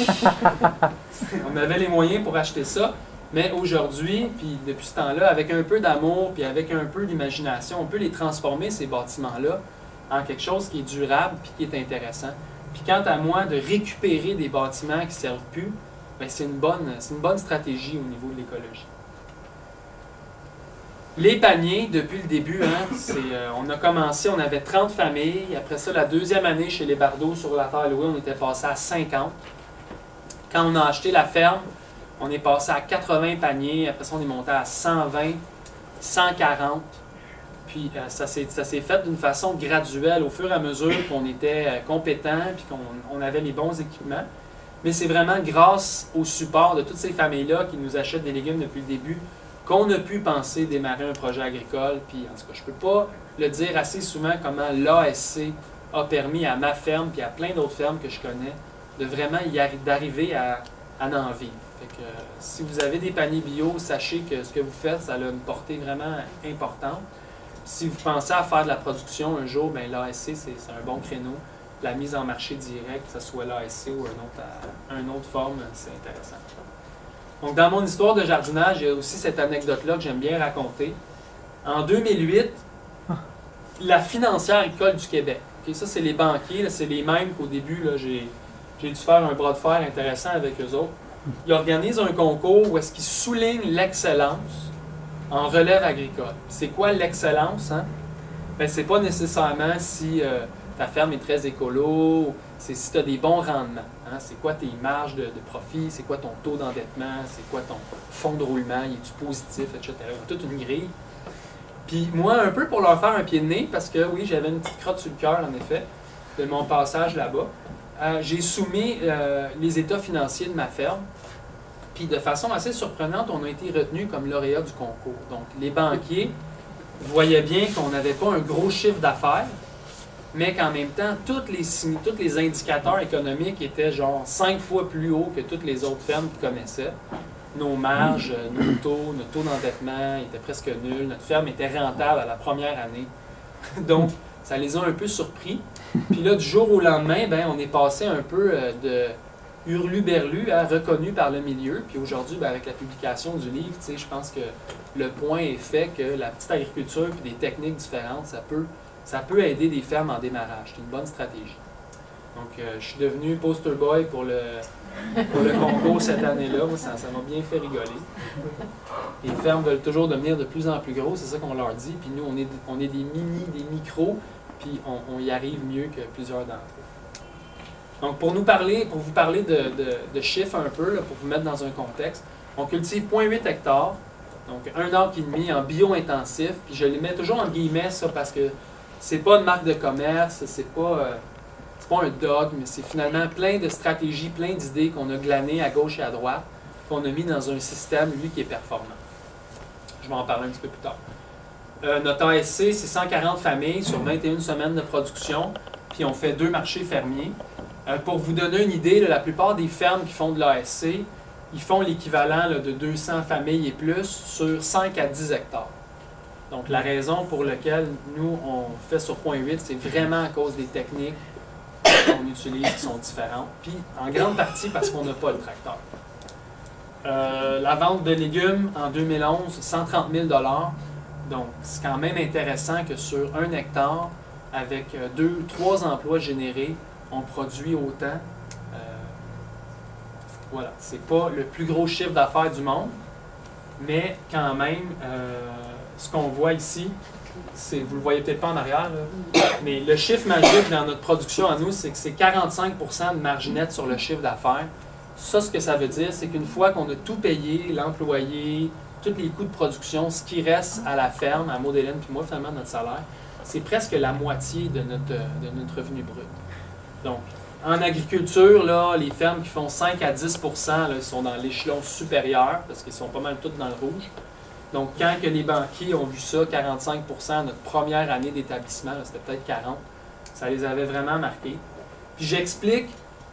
On avait les moyens pour acheter ça. Mais aujourd'hui, puis depuis ce temps-là, avec un peu d'amour, puis avec un peu d'imagination, on peut les transformer, ces bâtiments-là, en quelque chose qui est durable puis qui est intéressant. Puis quant à moi, de récupérer des bâtiments qui ne servent plus, c'est une bonne, c'est une bonne stratégie au niveau de l'écologie. Les paniers, depuis le début, hein, c'est, euh, on a commencé, on avait trente familles. Après ça, la deuxième année chez les Bardot sur la terre louée, on était passé à cinquante. Quand on a acheté la ferme, on est passé à quatre-vingts paniers. Après ça, on est monté à cent vingt, cent quarante. Puis euh, ça s'est fait d'une façon graduelle au fur et à mesure qu'on était euh, compétent puis qu'on on avait les bons équipements. Mais c'est vraiment grâce au support de toutes ces familles-là qui nous achètent des légumes depuis le début qu'on a pu penser démarrer un projet agricole. Puis en tout cas, je ne peux pas le dire assez souvent comment l'A S C a permis à ma ferme puis à plein d'autres fermes que je connais de vraiment y d'arriver à, à en vivre. Fait que, euh, si vous avez des paniers bio, sachez que ce que vous faites, ça a une portée vraiment importante. Si vous pensez à faire de la production un jour, bien l'A S C, c'est un bon créneau. La mise en marché direct, que ce soit l'A S C ou une autre, une autre forme, c'est intéressant. Donc, dans mon histoire de jardinage, il y a aussi cette anecdote-là que j'aime bien raconter. En deux mille huit, la financière agricole du Québec, okay, ça c'est les banquiers, c'est les mêmes qu'au début, j'ai dû faire un bras de fer intéressant avec eux autres. Ils organisent un concours où est-ce qu'ils soulignent l'excellence en relève agricole. C'est quoi l'excellence? Hein? Ben, c'est pas nécessairement si euh, ta ferme est très écolo, c'est si tu as des bons rendements. Hein? C'est quoi tes marges de, de profit, c'est quoi ton taux d'endettement, c'est quoi ton fonds de roulement, il est-tu positif, et cetera. Toute une grille. Puis moi, un peu pour leur faire un pied de nez, parce que oui, j'avais une petite crotte sur le cœur, en effet, de mon passage là-bas, euh, j'ai soumis euh, les états financiers de ma ferme. Puis de façon assez surprenante, on a été retenus comme lauréat du concours. Donc les banquiers voyaient bien qu'on n'avait pas un gros chiffre d'affaires, mais qu'en même temps, tous les, tous les indicateurs économiques étaient genre cinq fois plus hauts que toutes les autres fermes qu'ils connaissaient. Nos marges, nos taux, notre taux d'endettement était presque nul. Notre ferme était rentable à la première année. Donc, ça les a un peu surpris. Puis là, du jour au lendemain, ben, on est passé un peu de hurlu-berlu, hein, reconnu par le milieu. Puis aujourd'hui, ben, avec la publication du livre, je pense que le point est fait que la petite agriculture et des techniques différentes, ça peut, ça peut aider des fermes en démarrage. C'est une bonne stratégie. Donc, euh, je suis devenu poster boy pour le, pour le concours cette année-là. Moi, ça m'a bien fait rigoler. Les fermes veulent toujours devenir de plus en plus gros, c'est ça qu'on leur dit. Puis nous, on est, on est des mini, des micros, puis on, on y arrive mieux que plusieurs d'entre eux. Donc, pour nous parler, pour vous parler de, de, de chiffres un peu, là, pour vous mettre dans un contexte, on cultive zéro virgule huit hectares, donc un arbre et demi en bio-intensif, puis je les mets toujours en guillemets, ça, parce que c'est pas une marque de commerce, c'est pas... Euh, C'est pas un dogme, mais c'est finalement plein de stratégies, plein d'idées qu'on a glanées à gauche et à droite, qu'on a mis dans un système, lui, qui est performant. Je vais en parler un petit peu plus tard. Euh, notre A S C, c'est cent quarante familles sur vingt et une semaines de production, puis on fait deux marchés fermiers. Euh, pour vous donner une idée, là, la plupart des fermes qui font de l'A S C, ils font l'équivalent de deux cents familles et plus sur cinq à dix hectares. Donc, la raison pour laquelle nous, on fait sur point huit, c'est vraiment à cause des techniques qu'on utilise qui sont différentes. Puis, en grande partie, parce qu'on n'a pas le tracteur. Euh, la vente de légumes en deux mille onze, cent trente mille dollars. Donc, c'est quand même intéressant que sur un hectare, avec deux, trois emplois générés, on produit autant. Euh, voilà, c'est pas le plus gros chiffre d'affaires du monde, mais quand même, euh, ce qu'on voit ici, c'est, vous le voyez peut-être pas en arrière, là, mais le chiffre magique dans notre production à nous, c'est que c'est quarante-cinq pour cent de marge nette sur le chiffre d'affaires. Ça, ce que ça veut dire, c'est qu'une fois qu'on a tout payé, l'employé, tous les coûts de production, ce qui reste à la ferme, à Maud Hélène puis moi, finalement, notre salaire, c'est presque la moitié de notre, de notre revenu brut. Donc, en agriculture, là, les fermes qui font cinq à dix pour cent là, sont dans l'échelon supérieur, parce qu'ils sont pas mal toutes dans le rouge. Donc, quand que les banquiers ont vu ça, quarante-cinq pour cent notre première année d'établissement, c'était peut-être quarante pour cent, ça les avait vraiment marqués. Puis j'explique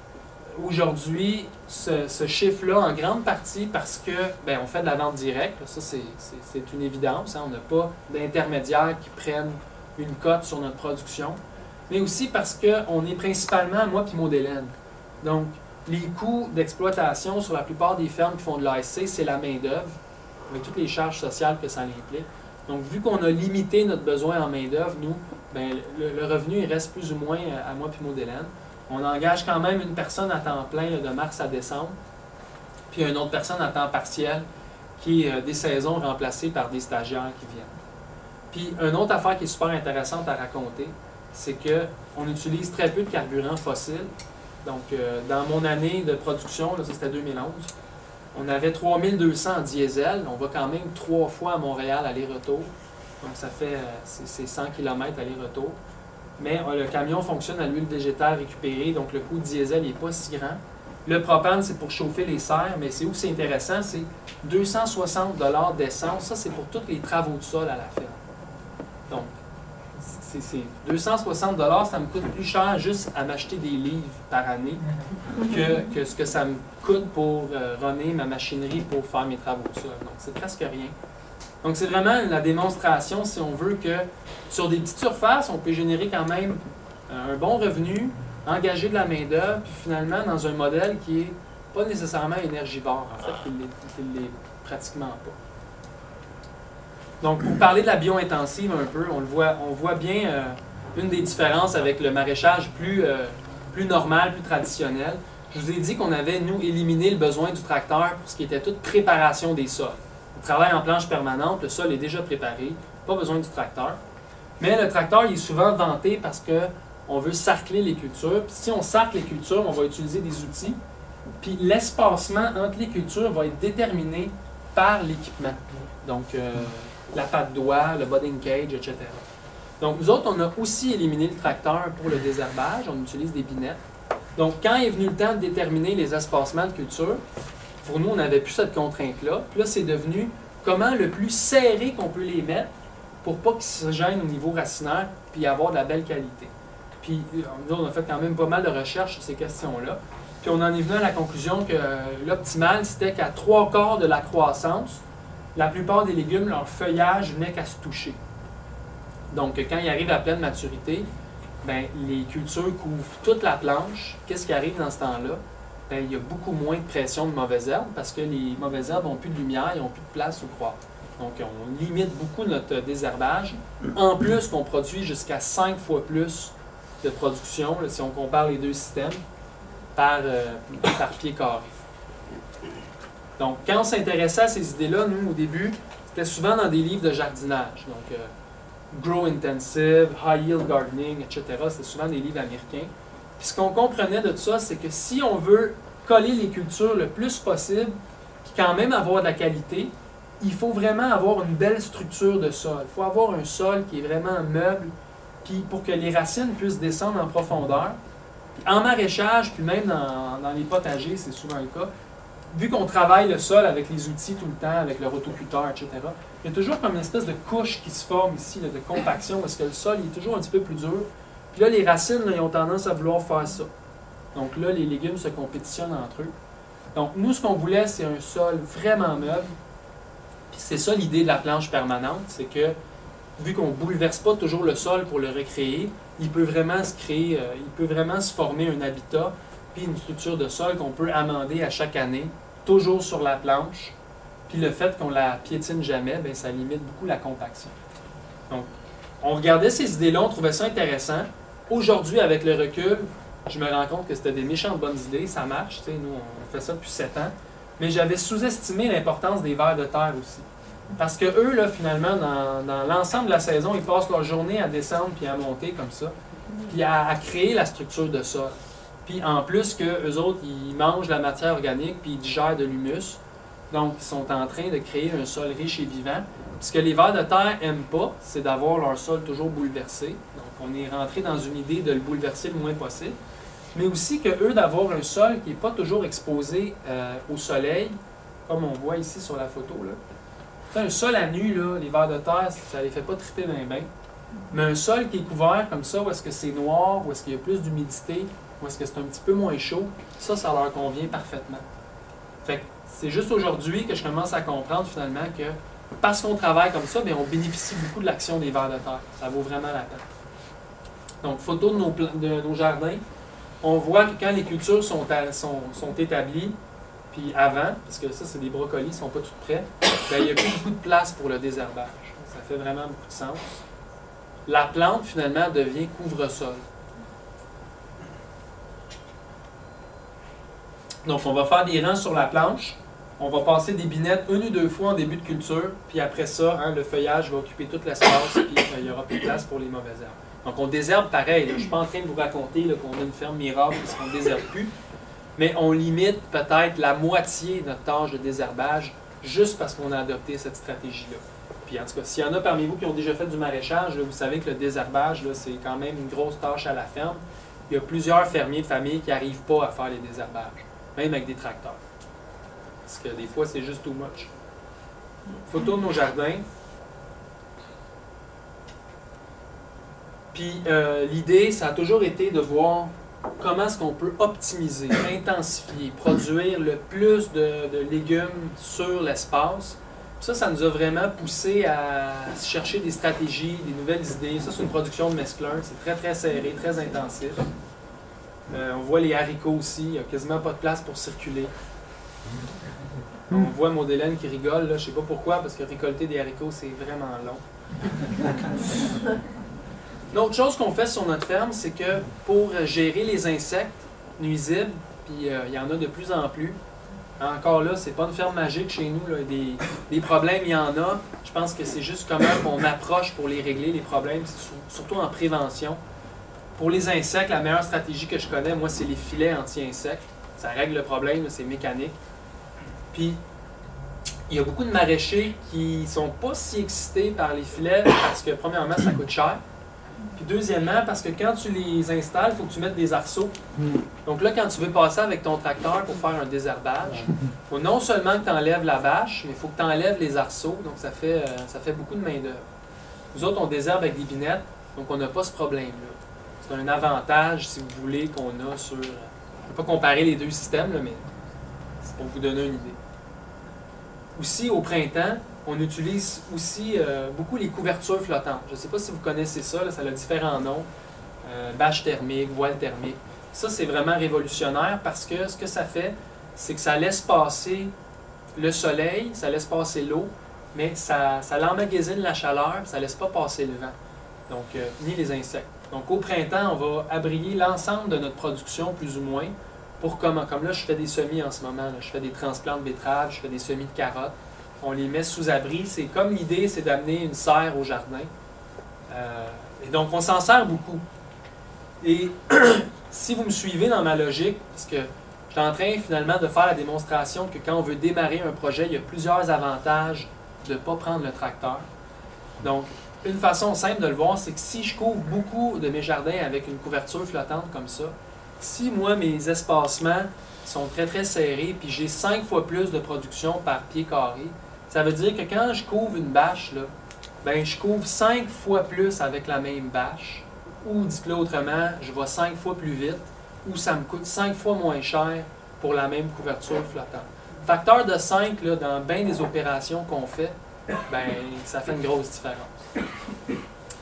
aujourd'hui ce, ce chiffre-là en grande partie parce que ben, on fait de la vente directe. Ça, c'est une évidence. Hein, on n'a pas d'intermédiaires qui prennent une cote sur notre production. Mais aussi parce qu'on est principalement, moi puis Maud Hélène. Donc, les coûts d'exploitation sur la plupart des fermes qui font de l'A S C, c'est la main-d'œuvre, avec toutes les charges sociales que ça implique. Donc, vu qu'on a limité notre besoin en main-d'œuvre, nous, ben, le, le revenu il reste plus ou moins à moi puis Maud Hélène. On engage quand même une personne à temps plein là, de mars à décembre, puis une autre personne à temps partiel qui est euh, des saisons remplacées par des stagiaires qui viennent. Puis, une autre affaire qui est super intéressante à raconter, c'est qu'on utilise très peu de carburant fossile. Donc, euh, dans mon année de production, là, ça c'était deux mille onze, on avait trois mille deux cents en diesel. On va quand même trois fois à Montréal aller-retour. Donc, ça fait euh, c'est cent kilomètres aller-retour. Mais euh, le camion fonctionne à l'huile végétale récupérée, donc le coût de diesel n'est pas si grand. Le propane, c'est pour chauffer les serres, mais c'est où c'est intéressant, c'est deux cent soixante dollars d'essence. Ça, c'est pour tous les travaux de sol à la ferme. Donc, c'est deux cent soixante dollars, ça me coûte plus cher juste à m'acheter des livres par année que, que ce que ça me coûte pour euh, runner ma machinerie pour faire mes travaux de sol. Donc, c'est presque rien. Donc, c'est vraiment la démonstration, si on veut, que sur des petites surfaces, on peut générer quand même un bon revenu, engager de la main-d'œuvre, puis finalement, dans un modèle qui n'est pas nécessairement énergivore, en fait, qui ne l'est pratiquement pas. Donc, pour parler de la bio-intensive un peu, on, le voit, on voit bien euh, une des différences avec le maraîchage plus, euh, plus normal, plus traditionnel. Je vous ai dit qu'on avait, nous, éliminé le besoin du tracteur pour ce qui était toute préparation des sols. On travaille en planche permanente, le sol est déjà préparé, pas besoin du tracteur. Mais le tracteur, il est souvent vanté parce qu'on veut sarcler les cultures. Puis si on sarcle les cultures, on va utiliser des outils. Puis l'espacement entre les cultures va être déterminé par l'équipement. Donc, euh, la patte d'oie, le budding cage, et cetera. Donc, nous autres, on a aussi éliminé le tracteur pour le désherbage. On utilise des binettes. Donc, quand est venu le temps de déterminer les espacements de culture, pour nous, on n'avait plus cette contrainte-là. Puis là, c'est devenu comment le plus serré qu'on peut les mettre pour pas qu'ils se gênent au niveau racinaire puis avoir de la belle qualité. Puis, nous, on a fait quand même pas mal de recherches sur ces questions-là. Puis, on en est venu à la conclusion que l'optimal, c'était qu'à trois quarts de la croissance, la plupart des légumes, leur feuillage venait qu'à se toucher. Donc, quand ils arrivent à pleine maturité, bien, les cultures couvrent toute la planche. Qu'est-ce qui arrive dans ce temps-là? Bien, il y a beaucoup moins de pression de mauvaises herbes parce que les mauvaises herbes n'ont plus de lumière, ils n'ont plus de place où croître. Donc, on limite beaucoup notre désherbage. En plus, qu'on produit jusqu'à cinq fois plus de production, là, si on compare les deux systèmes, par, euh, par pied carré. Donc, quand on s'intéressait à ces idées-là, nous, au début, c'était souvent dans des livres de jardinage. Donc, euh, Grow Intensive, High Yield Gardening, et cetera. C'était souvent des livres américains. Puis ce qu'on comprenait de tout ça, c'est que si on veut coller les cultures le plus possible, puis quand même avoir de la qualité, il faut vraiment avoir une belle structure de sol. Il faut avoir un sol qui est vraiment meuble, puis pour que les racines puissent descendre en profondeur. Puis en maraîchage, puis même dans, dans les potagers, c'est souvent le cas, vu qu'on travaille le sol avec les outils tout le temps, avec le rotoculteur, et cetera, il y a toujours comme une espèce de couche qui se forme ici, là, de compaction, parce que le sol il est toujours un petit peu plus dur. Puis là, les racines, là, ils ont tendance à vouloir faire ça. Donc là, les légumes se compétitionnent entre eux. Donc nous, ce qu'on voulait, c'est un sol vraiment meuble. Puis c'est ça l'idée de la planche permanente, c'est que vu qu'on ne bouleverse pas toujours le sol pour le recréer, il peut vraiment se créer, euh, il peut vraiment se former un habitat, puis une structure de sol qu'on peut amender à chaque année, toujours sur la planche. Puis le fait qu'on la piétine jamais, bien, ça limite beaucoup la compaction. Donc, on regardait ces idées-là, on trouvait ça intéressant. Aujourd'hui, avec le recul, je me rends compte que c'était des méchantes bonnes idées, ça marche, tu sais, nous, on fait ça depuis sept ans. Mais j'avais sous-estimé l'importance des vers de terre aussi. Parce que eux, là, finalement, dans, dans l'ensemble de la saison, ils passent leur journée à descendre puis à monter comme ça, puis à, à créer la structure de sol. Puis en plus que eux autres, ils mangent la matière organique puis ils digèrent de l'humus. Donc, ils sont en train de créer un sol riche et vivant. Ce que les vers de terre n'aiment pas, c'est d'avoir leur sol toujours bouleversé. Donc, on est rentré dans une idée de le bouleverser le moins possible. Mais aussi que eux, d'avoir un sol qui n'est pas toujours exposé euh, au soleil, comme on voit ici sur la photo. Là. T'sais, un sol à nu, là, les vers de terre, ça ne les fait pas triper bien bien. Mais un sol qui est couvert comme ça, où est-ce que c'est noir, où est-ce qu'il y a plus d'humidité, où est-ce que c'est un petit peu moins chaud, ça, ça leur convient parfaitement. Fait que c'est juste aujourd'hui que je commence à comprendre finalement que parce qu'on travaille comme ça, bien, on bénéficie beaucoup de l'action des vers de terre. Ça vaut vraiment la peine. Donc, photo de nos, de nos jardins. On voit que quand les cultures sont, à, sont, sont établies, puis avant, parce que ça, c'est des brocolis, ils ne sont pas tout prêts, bien, il n'y a plus beaucoup de place pour le désherbage. Ça fait vraiment beaucoup de sens. La plante, finalement, devient couvre-sol. Donc, on va faire des rangs sur la planche. On va passer des binettes une ou deux fois en début de culture, puis après ça, hein, le feuillage va occuper tout l'espace, puis euh, il n'y aura plus de place pour les mauvaises herbes. Donc, on désherbe pareil. Là. Je ne suis pas en train de vous raconter qu'on a une ferme miracle parce qu'on ne désherbe plus, mais on limite peut-être la moitié de notre tâche de désherbage juste parce qu'on a adopté cette stratégie-là. Puis en tout cas, s'il y en a parmi vous qui ont déjà fait du maraîchage, là, vous savez que le désherbage, c'est quand même une grosse tâche à la ferme. Il y a plusieurs fermiers de famille qui n'arrivent pas à faire les désherbages, même avec des tracteurs. Parce que des fois, c'est juste too much. Photo de nos jardins. Puis euh, l'idée, ça a toujours été de voir comment est-ce qu'on peut optimiser, intensifier, produire le plus de, de légumes sur l'espace. Ça, ça nous a vraiment poussé à chercher des stratégies, des nouvelles idées. Ça, c'est une production de mesclun. C'est très, très serré, très intensif. Euh, on voit les haricots aussi. Il n'y a quasiment pas de place pour circuler. On voit Maud Hélène qui rigole. Là. Je ne sais pas pourquoi, parce que récolter des haricots, c'est vraiment long. L'autre chose qu'on fait sur notre ferme, c'est que pour gérer les insectes nuisibles, puis euh, il y en a de plus en plus, encore là, c'est pas une ferme magique chez nous, là. Des, des problèmes, il y en a. Je pense que c'est juste comment on approche pour les régler, les problèmes, c'est surtout en prévention. Pour les insectes, la meilleure stratégie que je connais, moi, c'est les filets anti-insectes. Ça règle le problème, c'est mécanique. Puis, il y a beaucoup de maraîchers qui sont pas si excités par les filets parce que, premièrement, ça coûte cher. Puis deuxièmement, parce que quand tu les installes, il faut que tu mettes des arceaux. Donc là, quand tu veux passer avec ton tracteur pour faire un désherbage, il faut non seulement que tu enlèves la bâche, mais il faut que tu enlèves les arceaux. Donc ça fait, euh, ça fait beaucoup de main-d'œuvre. Nous autres, on désherbe avec des binettes, donc on n'a pas ce problème-là. C'est un avantage, si vous voulez, qu'on a sur... Je ne vais pas comparer les deux systèmes, là, mais c'est pour vous donner une idée. Aussi, au printemps, on utilise aussi euh, beaucoup les couvertures flottantes. Je ne sais pas si vous connaissez ça, là, ça a différents noms. Euh, bâche thermique, voile thermique. Ça, c'est vraiment révolutionnaire parce que ce que ça fait, c'est que ça laisse passer le soleil, ça laisse passer l'eau, mais ça, ça l'emmagasine la chaleur, ça ne laisse pas passer le vent, donc euh, ni les insectes. Donc au printemps, on va abrier l'ensemble de notre production, plus ou moins, pour comme, comme là, je fais des semis en ce moment. Là. Je fais des transplants de betteraves, je fais des semis de carottes. On les met sous abri. C'est comme l'idée, c'est d'amener une serre au jardin. Euh, et donc, on s'en sert beaucoup. Et si vous me suivez dans ma logique, parce que je suis en train finalement de faire la démonstration que quand on veut démarrer un projet, il y a plusieurs avantages de ne pas prendre le tracteur. Donc, une façon simple de le voir, c'est que si je couvre beaucoup de mes jardins avec une couverture flottante comme ça, si moi, mes espacements sont très très serrés, puis j'ai cinq fois plus de production par pied carré, ça veut dire que quand je couvre une bâche, là, ben, je couvre cinq fois plus avec la même bâche, ou dit-le autrement, je vais cinq fois plus vite, ou ça me coûte cinq fois moins cher pour la même couverture flottante. Facteur de cinq, là, dans bien des opérations qu'on fait, ben, ça fait une grosse différence.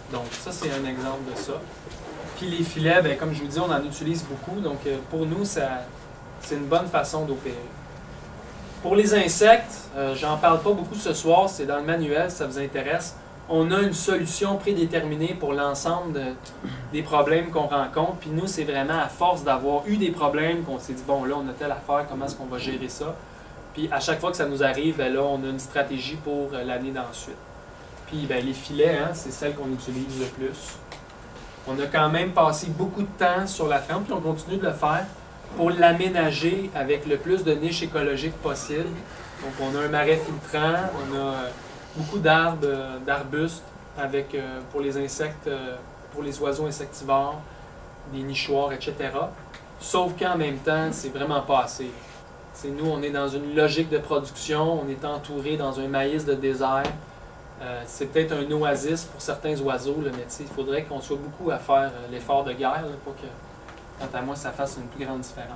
Donc ça, c'est un exemple de ça. Puis les filets, bien, comme je vous dis, on en utilise beaucoup. Donc euh, pour nous, ça, c'est une bonne façon d'opérer. Pour les insectes, euh, j'en parle pas beaucoup ce soir, c'est dans le manuel si ça vous intéresse. On a une solution prédéterminée pour l'ensemble de, des problèmes qu'on rencontre. Puis nous, c'est vraiment à force d'avoir eu des problèmes qu'on s'est dit, bon là, on a telle affaire, comment est-ce qu'on va gérer ça? Puis à chaque fois que ça nous arrive, bien, là, on a une stratégie pour euh, l'année d'ensuite. Puis bien, les filets, hein, c'est celle qu'on utilise le plus. On a quand même passé beaucoup de temps sur la ferme, puis on continue de le faire pour l'aménager avec le plus de niches écologiques possible. Donc on a un marais filtrant, on a euh, beaucoup d'arbres, euh, d'arbustes avec, euh, pour les insectes, euh, pour les oiseaux insectivores, des nichoirs, et cetera. Sauf qu'en même temps, c'est vraiment pas assez. C'est nous, on est dans une logique de production, on est entouré dans un maïs de désert. Euh, c'est peut-être un oasis pour certains oiseaux, là, mais il faudrait qu'on soit beaucoup à faire euh, l'effort de guerre là, pour que, quant à moi, ça fasse une plus grande différence.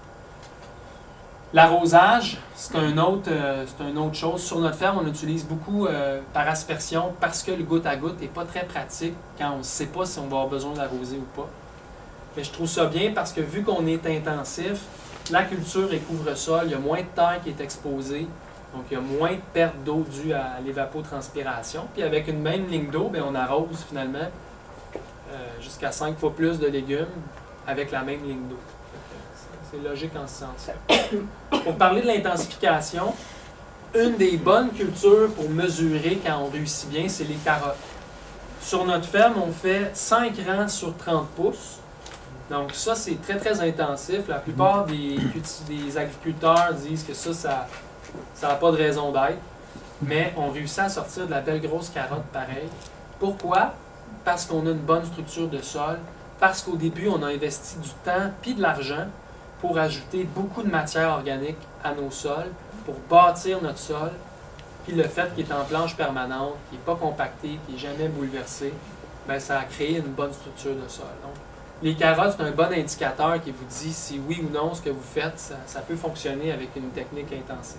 L'arrosage, c'est un autre, euh, c'est une autre chose. Sur notre ferme, on utilise beaucoup euh, par aspersion parce que le goutte à goutte n'est pas très pratique quand on ne sait pas si on va avoir besoin d'arroser ou pas. Mais je trouve ça bien parce que vu qu'on est intensif, la culture est couvre-sol, il y a moins de terre qui est exposée, donc il y a moins de perte d'eau due à l'évapotranspiration. Puis avec une même ligne d'eau, on arrose finalement euh, jusqu'à cinq fois plus de légumes avec la même ligne d'eau. C'est logique en ce sens. Pour parler de l'intensification, une des bonnes cultures pour mesurer quand on réussit bien, c'est les carottes. Sur notre ferme, on fait cinq rangs sur trente pouces. Donc ça, c'est très, très intensif. La plupart des, des agriculteurs disent que ça, ça ça n'a pas de raison d'être. Mais on réussit à sortir de la belle grosse carotte pareil. Pourquoi? Parce qu'on a une bonne structure de sol. Parce qu'au début, on a investi du temps puis de l'argent pour ajouter beaucoup de matière organique à nos sols, pour bâtir notre sol. Puis le fait qu'il est en planche permanente, qu'il n'est pas compacté, qu'il n'est jamais bouleversé, bien, ça a créé une bonne structure de sol. Donc, les carottes, c'est un bon indicateur qui vous dit si oui ou non ce que vous faites, ça, ça peut fonctionner avec une technique intensive.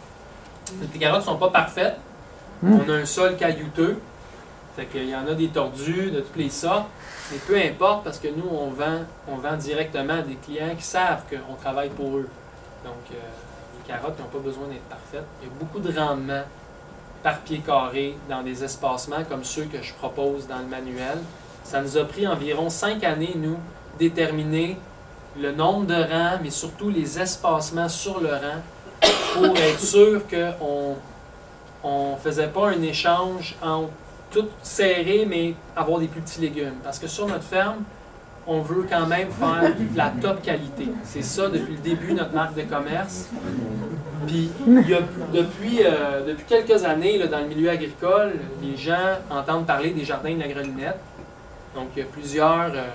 Les carottes ne sont pas parfaites. On a un sol caillouteux. Fait qu'il y en a des tordus de toutes les sortes. Mais peu importe, parce que nous, on vend, on vend directement à des clients qui savent qu'on travaille pour eux. Donc, euh, les carottes n'ont pas besoin d'être parfaites. Il y a beaucoup de rendement par pied carré dans des espacements comme ceux que je propose dans le manuel. Ça nous a pris environ cinq années, nous, déterminer le nombre de rangs, mais surtout les espacements sur le rang pour être sûr qu'on ne faisait pas un échange entre tout serré, mais avoir des plus petits légumes. Parce que sur notre ferme, on veut quand même faire de la top qualité. C'est ça depuis le début, notre marque de commerce. Puis, il y a, depuis, euh, depuis quelques années, là, dans le milieu agricole, les gens entendent parler des jardins de la Grelinette. Donc, il y a plusieurs, euh,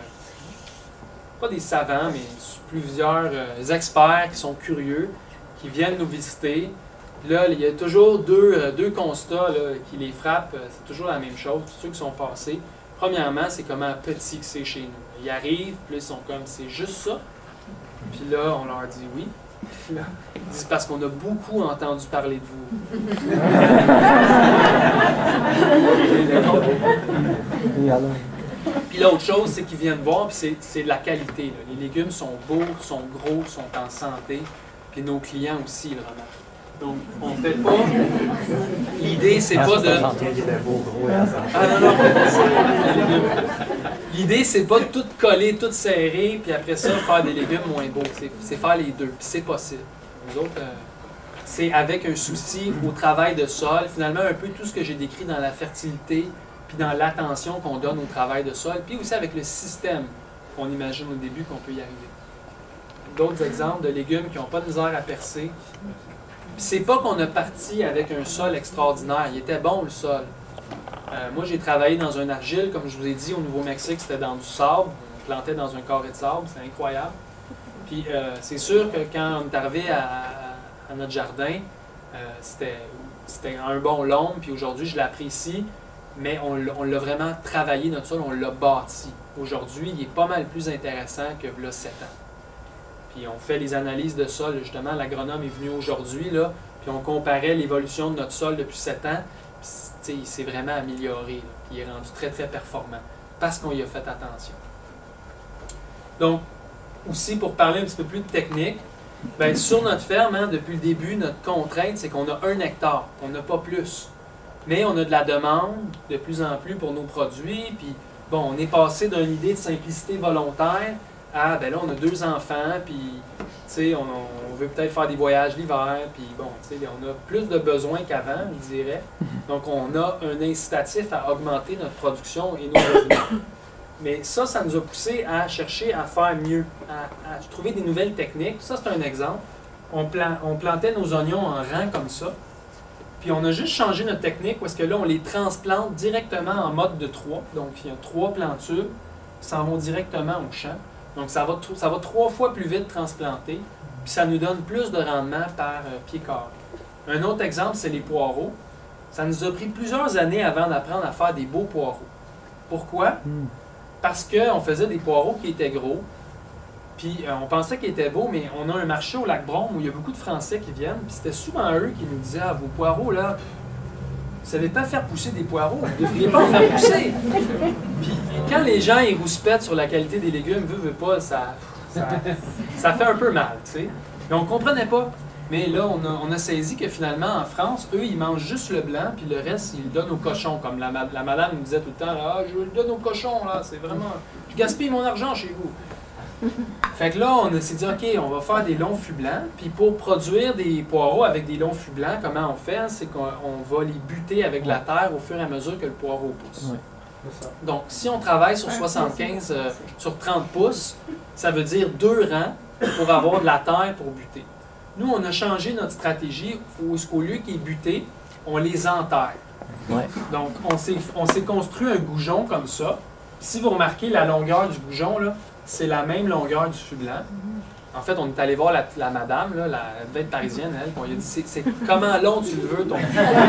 pas des savants, mais plusieurs euh, experts qui sont curieux, qui viennent nous visiter. Puis là, il y a toujours deux, euh, deux constats là, qui les frappent. C'est toujours la même chose, tous ceux qui sont passés. Premièrement, c'est comment petit que c'est chez nous. Ils arrivent, puis là, ils sont comme, c'est juste ça. Puis là, on leur dit oui. Puis là, ils disent parce qu'on a beaucoup entendu parler de vous. Puis l'autre chose, c'est qu'ils viennent voir, puis c'est de la qualité. Là. Les légumes sont beaux, sont gros, sont en santé. Puis nos clients aussi, le remarquent. Donc, on ne fait pas. L'idée, c'est pas de. Ah non, non, l'idée, c'est pas de tout coller, tout serrer, puis après ça, faire des légumes moins beaux. C'est faire les deux, puis c'est possible. Nous autres, euh, c'est avec un souci au travail de sol. Finalement, un peu tout ce que j'ai décrit dans la fertilité, puis dans l'attention qu'on donne au travail de sol, puis aussi avec le système qu'on imagine au début qu'on peut y arriver. D'autres exemples de légumes qui n'ont pas de misère à percer. C'est pas qu'on a parti avec un sol extraordinaire. Il était bon, le sol. Euh, moi, j'ai travaillé dans un argile, comme je vous ai dit, au Nouveau-Mexique, c'était dans du sable. On plantait dans un carré de sable, c'est incroyable. Puis, euh, c'est sûr que quand on est arrivé à, à notre jardin, euh, c'était un bon long, puis aujourd'hui, je l'apprécie, mais on l'a vraiment travaillé, notre sol, on l'a bâti. Aujourd'hui, il est pas mal plus intéressant que là, sept ans. Puis on fait les analyses de sol, justement, l'agronome est venu aujourd'hui, là, puis on comparait l'évolution de notre sol depuis sept ans. Puis, il s'est vraiment amélioré. Là. Il est rendu très, très performant parce qu'on y a fait attention. Donc, aussi, pour parler un petit peu plus de technique, bien, sur notre ferme, hein, depuis le début, notre contrainte, c'est qu'on a un hectare. On n'a pas plus. Mais on a de la demande de plus en plus pour nos produits. Puis, bon, on est passé d'une idée de simplicité volontaire à, ben là, on a deux enfants, puis, tu sais, on, on veut peut-être faire des voyages l'hiver, puis, bon, tu sais, on a plus de besoins qu'avant, je dirais. Donc, on a un incitatif à augmenter notre production et nos revenus. Mais ça, ça nous a poussé à chercher à faire mieux, à, à trouver des nouvelles techniques. Ça, c'est un exemple. On, plan, on plantait nos oignons en rang comme ça. Puis on a juste changé notre technique parce que là, on les transplante directement en mode de trois. Donc, il y a trois plantures qui s'en vont directement au champ. Donc, ça va, ça va trois fois plus vite transplanter. Puis ça nous donne plus de rendement par euh, pied carré. Un autre exemple, c'est les poireaux. Ça nous a pris plusieurs années avant d'apprendre à faire des beaux poireaux. Pourquoi? Mm. Parce qu'on faisait des poireaux qui étaient gros, puis euh, on pensait qu'ils étaient beaux, mais on a un marché au Lac-Brome où il y a beaucoup de Français qui viennent, puis c'était souvent eux qui nous disaient « Ah, vos poireaux, là, vous ne savez pas faire pousser des poireaux, vous ne devriez pas en faire pousser! » Puis quand les gens ils rouspètent sur la qualité des légumes, veut, veut pas, ça, ça, ça fait un peu mal, tu sais. Mais on ne comprenait pas. Mais là, on a, on a saisi que finalement, en France, eux, ils mangent juste le blanc, puis le reste, ils le donnent aux cochons. Comme la, la madame nous disait tout le temps, ah, je le donne aux cochons, là, c'est vraiment... Je gaspille mon argent chez vous. Fait que là, on s'est dit, OK, on va faire des longs fûts blancs. Puis pour produire des poireaux avec des longs fûts blancs, comment on fait? C'est qu'on va les buter avec la terre au fur et à mesure que le poireau pousse. Ouais. Donc, si on travaille sur soixante-quinze, euh, sur trente pouces, ça veut dire deux rangs pour avoir de la terre pour buter. Nous, on a changé notre stratégie où, au lieu qu'ils butent, on les enterre. Ouais. Donc, on s'est construit un goujon comme ça. Si vous remarquez la longueur du goujon, c'est la même longueur du fût blanc. En fait, on est allé voir la, la madame, là, la bête parisienne, elle, on lui a dit c'est comment long tu le veux, ton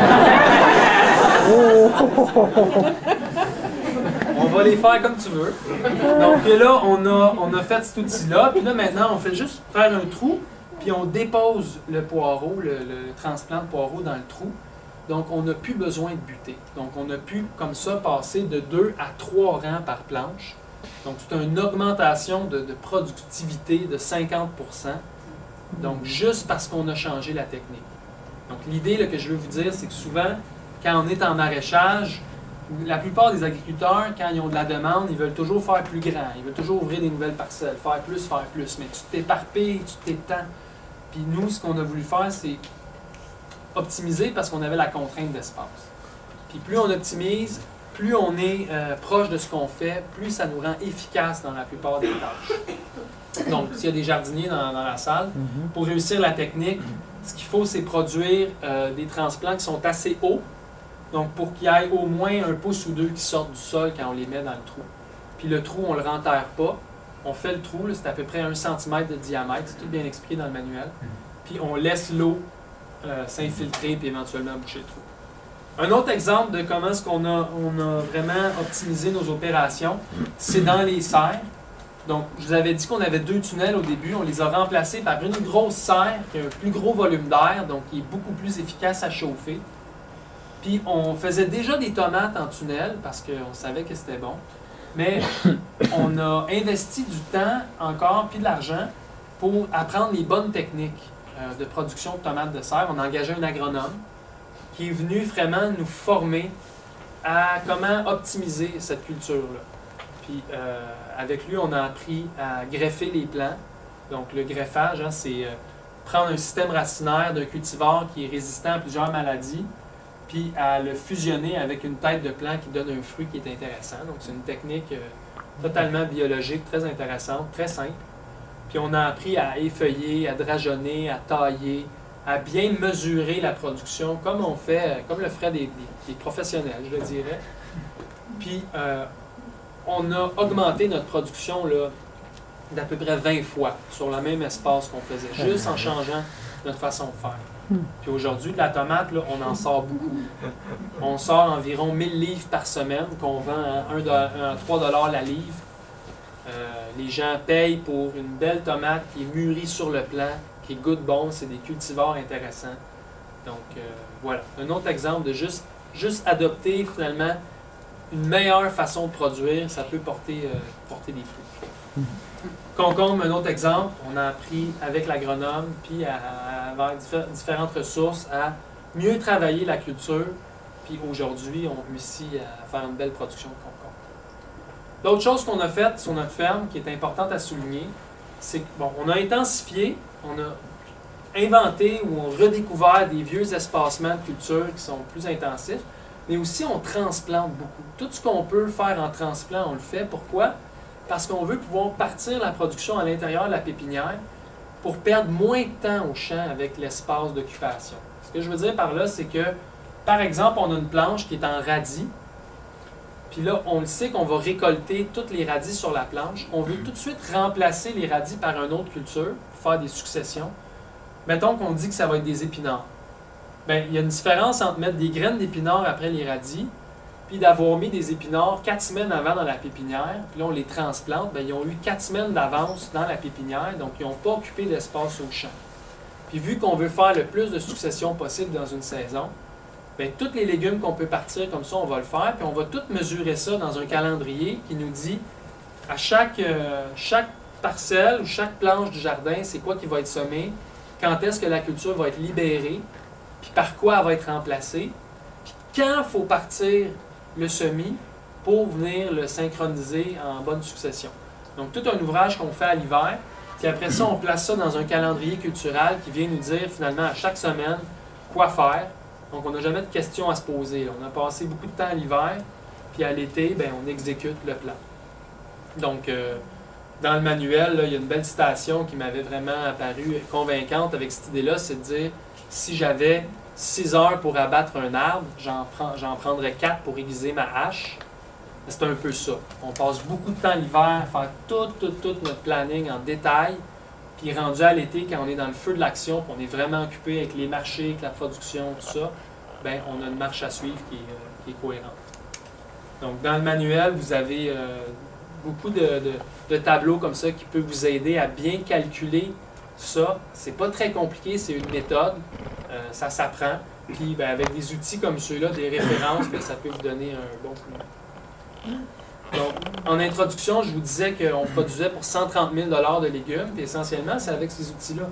On va les faire comme tu veux. Donc là, on a, on a fait cet outil-là. Puis là, maintenant, on fait juste faire un trou. Puis on dépose le poireau, le, le transplant de poireau dans le trou. Donc on n'a plus besoin de buter. Donc on a pu, comme ça, passer de deux à trois rangs par planche. Donc c'est une augmentation de, de productivité de cinquante pour cent. Donc juste parce qu'on a changé la technique. Donc l'idée que je veux vous dire, c'est que souvent, quand on est en maraîchage, la plupart des agriculteurs, quand ils ont de la demande, ils veulent toujours faire plus grand. Ils veulent toujours ouvrir des nouvelles parcelles, faire plus, faire plus. Mais tu t'éparpilles, tu t'étends. Puis nous, ce qu'on a voulu faire, c'est optimiser parce qu'on avait la contrainte d'espace. Puis plus on optimise, plus on est euh, proche de ce qu'on fait, plus ça nous rend efficace dans la plupart des tâches. Donc, s'il y a des jardiniers dans, dans la salle, pour réussir la technique, ce qu'il faut, c'est produire euh, des transplants qui sont assez hauts. Donc, pour qu'il y ait au moins un pouce ou deux qui sortent du sol quand on les met dans le trou. Puis le trou, on ne le renterre pas. On fait le trou, c'est à peu près un centimètre de diamètre. C'est tout bien expliqué dans le manuel. Puis on laisse l'eau euh, s'infiltrer puis éventuellement boucher le trou. Un autre exemple de comment est-ce qu'on a, on a vraiment optimisé nos opérations, c'est dans les serres. Donc, je vous avais dit qu'on avait deux tunnels au début. On les a remplacés par une grosse serre qui a un plus gros volume d'air, donc qui est beaucoup plus efficace à chauffer. Puis on faisait déjà des tomates en tunnel parce qu'on savait que c'était bon. Mais on a investi du temps encore, puis de l'argent, pour apprendre les bonnes techniques euh, de production de tomates de serre. On a engagé un agronome qui est venu vraiment nous former à comment optimiser cette culture-là. Puis euh, avec lui, on a appris à greffer les plants. Donc le greffage, hein, c'est euh, prendre un système racinaire d'un cultivar qui est résistant à plusieurs maladies, puis à le fusionner avec une tête de plant qui donne un fruit qui est intéressant. Donc c'est une technique euh, totalement biologique, très intéressante, très simple. Puis on a appris à effeuiller, à drageonner, à tailler, à bien mesurer la production, comme on fait, comme le feraient des, des, des professionnels, je le dirais. Puis euh, on a augmenté notre production là, d'à peu près vingt fois sur le même espace qu'on faisait, juste en changeant notre façon de faire. Puis aujourd'hui, de la tomate, là, on en sort beaucoup. On sort environ mille livres par semaine, qu'on vend à trois dollars la livre. Euh, les gens payent pour une belle tomate qui est mûrie sur le plant, qui goûte bon, c'est des cultivars intéressants. Donc euh, voilà, un autre exemple de juste juste adopter finalement une meilleure façon de produire, ça peut porter, euh, porter des fruits. Concombre, un autre exemple, on a appris avec l'agronome, puis à, à, avec diffé- différentes ressources, à mieux travailler la culture, puis aujourd'hui, on réussit à faire une belle production de concombre. L'autre chose qu'on a faite sur notre ferme, qui est importante à souligner, c'est qu'on bon, a intensifié, on a inventé ou on redécouvert des vieux espacements de culture qui sont plus intensifs, mais aussi on transplante beaucoup. Tout ce qu'on peut faire en transplant, on le fait. Pourquoi? Parce qu'on veut pouvoir partir la production à l'intérieur de la pépinière pour perdre moins de temps au champ avec l'espace d'occupation. Ce que je veux dire par là, c'est que, par exemple, on a une planche qui est en radis, puis là, on le sait qu'on va récolter toutes les radis sur la planche. On veut tout de suite remplacer les radis par une autre culture, pour faire des successions. Mettons qu'on dit que ça va être des épinards. Bien, il y a une différence entre mettre des graines d'épinards après les radis, puis d'avoir mis des épinards quatre semaines avant dans la pépinière, puis là on les transplante, bien, ils ont eu quatre semaines d'avance dans la pépinière, donc ils n'ont pas occupé l'espace au champ. Puis vu qu'on veut faire le plus de succession possible dans une saison, bien, tous les légumes qu'on peut partir comme ça, on va le faire, puis on va tout mesurer ça dans un calendrier qui nous dit à chaque, euh, chaque parcelle ou chaque planche du jardin, c'est quoi qui va être semé, quand est-ce que la culture va être libérée, puis par quoi elle va être remplacée, puis quand il faut partir le semis pour venir le synchroniser en bonne succession. Donc, tout un ouvrage qu'on fait à l'hiver, puis après ça, on place ça dans un calendrier culturel qui vient nous dire finalement à chaque semaine quoi faire. Donc, on n'a jamais de questions à se poser. On a passé beaucoup de temps à l'hiver, puis à l'été, bien, on exécute le plan. Donc, euh, dans le manuel, là, il y a une belle citation qui m'avait vraiment apparu convaincante avec cette idée-là, c'est de dire, si j'avais six heures pour abattre un arbre, j'en prends, j'en prendrais quatre pour aiguiser ma hache. C'est un peu ça. On passe beaucoup de temps l'hiver à faire tout, tout, tout notre planning en détail, puis rendu à l'été, quand on est dans le feu de l'action, puis on est vraiment occupé avec les marchés, avec la production, tout ça, bien, on a une marche à suivre qui est, euh, qui est cohérente. Donc, dans le manuel, vous avez euh, beaucoup de, de, de tableaux comme ça qui peuvent vous aider à bien calculer ça. C'est pas très compliqué, c'est une méthode, euh, ça s'apprend. Puis, bien, avec des outils comme ceux-là, des références, bien, ça peut vous donner un bon coup. Donc, en introduction, je vous disais qu'on produisait pour cent trente mille dollars de légumes, puis essentiellement, c'est avec ces outils-là.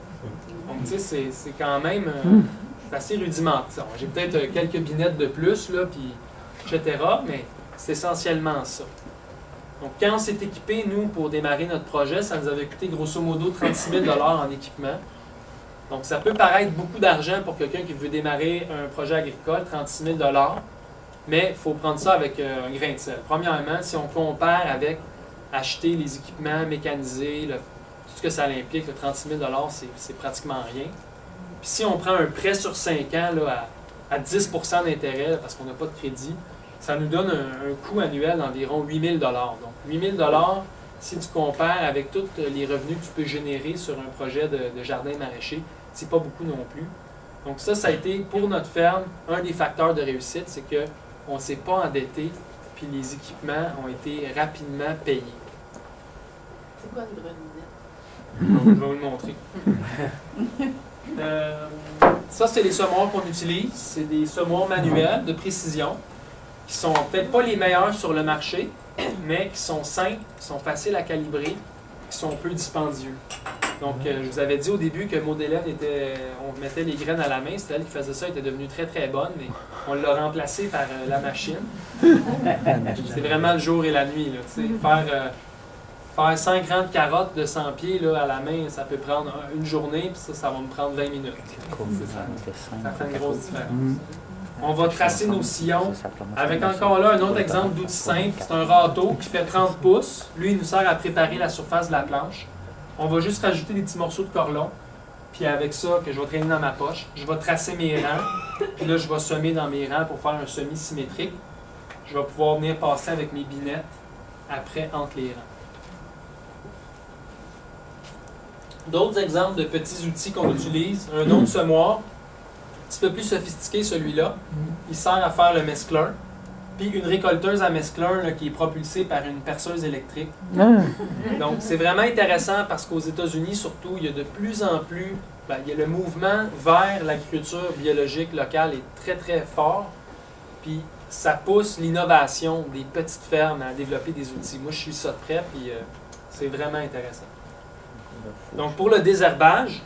Donc, tu sais, c'est quand même euh, c'est assez rudimentaire. J'ai peut-être euh, quelques binettes de plus, là, puis et cetera, mais c'est essentiellement ça. Donc, quand on s'est équipé, nous, pour démarrer notre projet, ça nous avait coûté grosso modo trente-six mille dollars en équipement. Donc, ça peut paraître beaucoup d'argent pour quelqu'un qui veut démarrer un projet agricole, trente-six mille dollars. Mais il faut prendre ça avec euh, un grain de sel. Premièrement, si on compare avec acheter les équipements mécanisés, le, tout ce que ça implique, le trente-six mille dollars, c'est pratiquement rien. Puis si on prend un prêt sur cinq ans là, à, à dix pour cent d'intérêt, parce qu'on n'a pas de crédit, ça nous donne un, un coût annuel d'environ huit mille dollars. Donc huit mille dollars, si tu compares avec tous les revenus que tu peux générer sur un projet de, de jardin maraîcher, c'est pas beaucoup non plus. Donc ça, ça a été, pour notre ferme, un des facteurs de réussite, c'est que on ne s'est pas endetté, puis les équipements ont été rapidement payés. C'est quoi des grenouillettes? Je vais vous le montrer. Euh, ça, c'est les semoirs qu'on utilise. C'est des semoirs manuels de précision qui sont peut-être pas les meilleurs sur le marché, mais qui sont simples, qui sont faciles à calibrer, qui sont peu dispendieux. Donc, euh, je vous avais dit au début que Maud Hélène était, on mettait les graines à la main, c'était elle qui faisait ça, elle était devenue très très bonne, mais on l'a remplacée par euh, la machine. C'est vraiment le jour et la nuit, là, tu sais. Faire, euh, faire cinquante carottes de cent pieds là, à la main, ça peut prendre une journée, puis ça, ça va me prendre vingt minutes. Ça, ça fait une grosse différence. On va tracer nos sillons avec encore là un autre exemple d'outil simple, c'est un râteau qui fait trente pouces. Lui, il nous sert à préparer la surface de la planche. On va juste rajouter des petits morceaux de corlon, puis avec ça, que je vais traîner dans ma poche, je vais tracer mes rangs, puis là, je vais semer dans mes rangs pour faire un semis symétrique. Je vais pouvoir venir passer avec mes binettes après entre les rangs. D'autres exemples de petits outils qu'on utilise, un autre semoir, un petit peu plus sophistiqué celui-là, il sert à faire le mescleur. Puis une récolteuse à mescleur là, qui est propulsée par une perceuse électrique. Donc c'est vraiment intéressant parce qu'aux États-Unis, surtout, il y a de plus en plus, ben, il y a le mouvement vers l'agriculture biologique locale est très très fort. Puis ça pousse l'innovation des petites fermes à développer des outils. Moi, je suis ça de près, puis euh, c'est vraiment intéressant. Donc, pour le désherbage,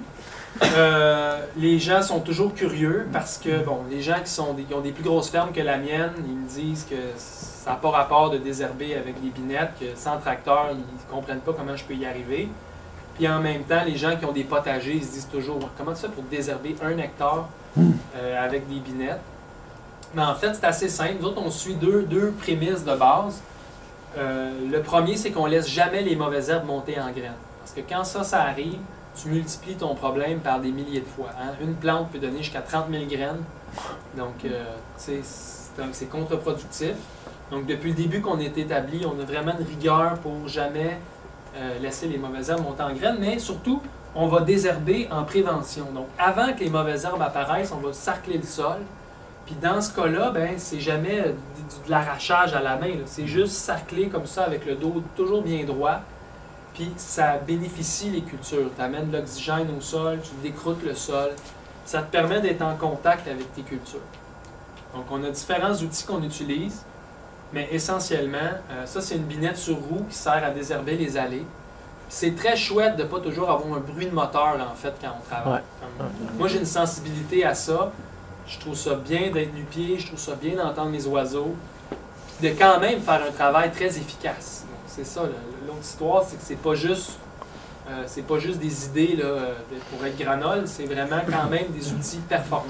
euh, les gens sont toujours curieux parce que, bon, les gens qui, sont des, qui ont des plus grosses fermes que la mienne, ils me disent que ça n'a pas rapport de désherber avec des binettes, que sans tracteur, ils ne comprennent pas comment je peux y arriver. Puis en même temps, les gens qui ont des potagers, ils se disent toujours, comment tu fais pour désherber un hectare euh, avec des binettes? Mais en fait, c'est assez simple. Nous autres, on suit deux, deux prémices de base. Euh, le premier, c'est qu'on ne laisse jamais les mauvaises herbes monter en graines. Parce que quand ça, ça arrive, tu multiplies ton problème par des milliers de fois. Hein? Une plante peut donner jusqu'à trente mille graines. Donc, euh, c'est contre-productif. Donc, depuis le début qu'on est établi, on a vraiment une rigueur pour jamais euh, laisser les mauvaises herbes monter en graines. Mais surtout, on va désherber en prévention. Donc, avant que les mauvaises herbes apparaissent, on va sarcler le sol. Puis dans ce cas-là, ben, c'est jamais de, de l'arrachage à la main. C'est juste sarcler comme ça avec le dos toujours bien droit. Puis ça bénéficie les cultures. Tu amènes de l'oxygène au sol, tu décroutes le sol. Ça te permet d'être en contact avec tes cultures. Donc on a différents outils qu'on utilise, mais essentiellement, euh, ça c'est une binette sur roue qui sert à désherber les allées. C'est très chouette de ne pas toujours avoir un bruit de moteur en fait quand on travaille. Ouais. Comme, moi j'ai une sensibilité à ça. Je trouve ça bien d'être nu-pied, je trouve ça bien d'entendre mes oiseaux, de quand même faire un travail très efficace. C'est ça, l'autre histoire, c'est que c'est pas juste euh, c'est pas juste des idées là, pour être granole, c'est vraiment quand même des outils performants.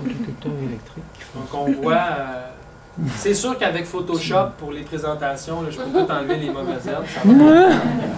Donc on voit, euh, c'est sûr qu'avec Photoshop, pour les présentations, là, je peux tout enlever les mauvaises herbes, ça va.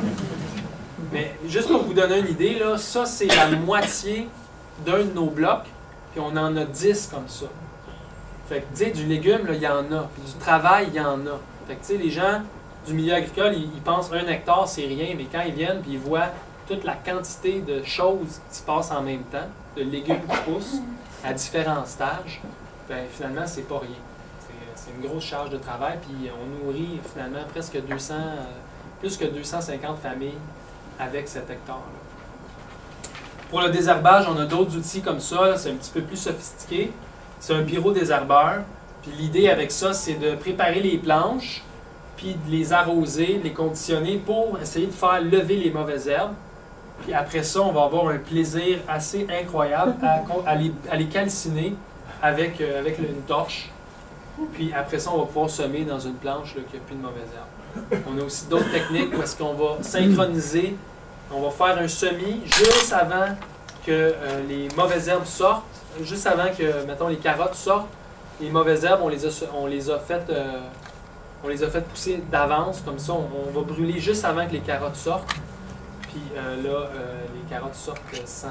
Mais juste pour vous donner une idée, là, ça c'est la moitié d'un de nos blocs. Puis on en a dix comme ça. Fait que, tu sais, du légume, il y en a. Puis du travail, il y en a. Fait que, tu sais, les gens du milieu agricole, ils, ils pensent un hectare, c'est rien, mais quand ils viennent, puis ils voient toute la quantité de choses qui se passent en même temps, de légumes qui poussent à différents stages, ben finalement, c'est pas rien. C'est une grosse charge de travail, puis on nourrit finalement presque deux cents, euh, plus que deux cent cinquante familles avec cet hectare-là. Pour le désherbage, on a d'autres outils comme ça, c'est un petit peu plus sophistiqué. C'est un pyrodésherbeur. Puis l'idée avec ça, c'est de préparer les planches, puis de les arroser, de les conditionner pour essayer de faire lever les mauvaises herbes. Puis après ça, on va avoir un plaisir assez incroyable à, à, les, à les calciner avec, euh, avec une torche. Puis après ça, on va pouvoir semer dans une planche là, qui n'a plus de mauvaises herbes. On a aussi d'autres techniques où est-ce qu'on va synchroniser. On va faire un semis juste avant que euh, les mauvaises herbes sortent, juste avant que, mettons, les carottes sortent. Les mauvaises herbes, on les a, on les a faites euh, on les a fait pousser d'avance, comme ça, on, on va brûler juste avant que les carottes sortent. Puis euh, là, euh, les carottes sortent sans...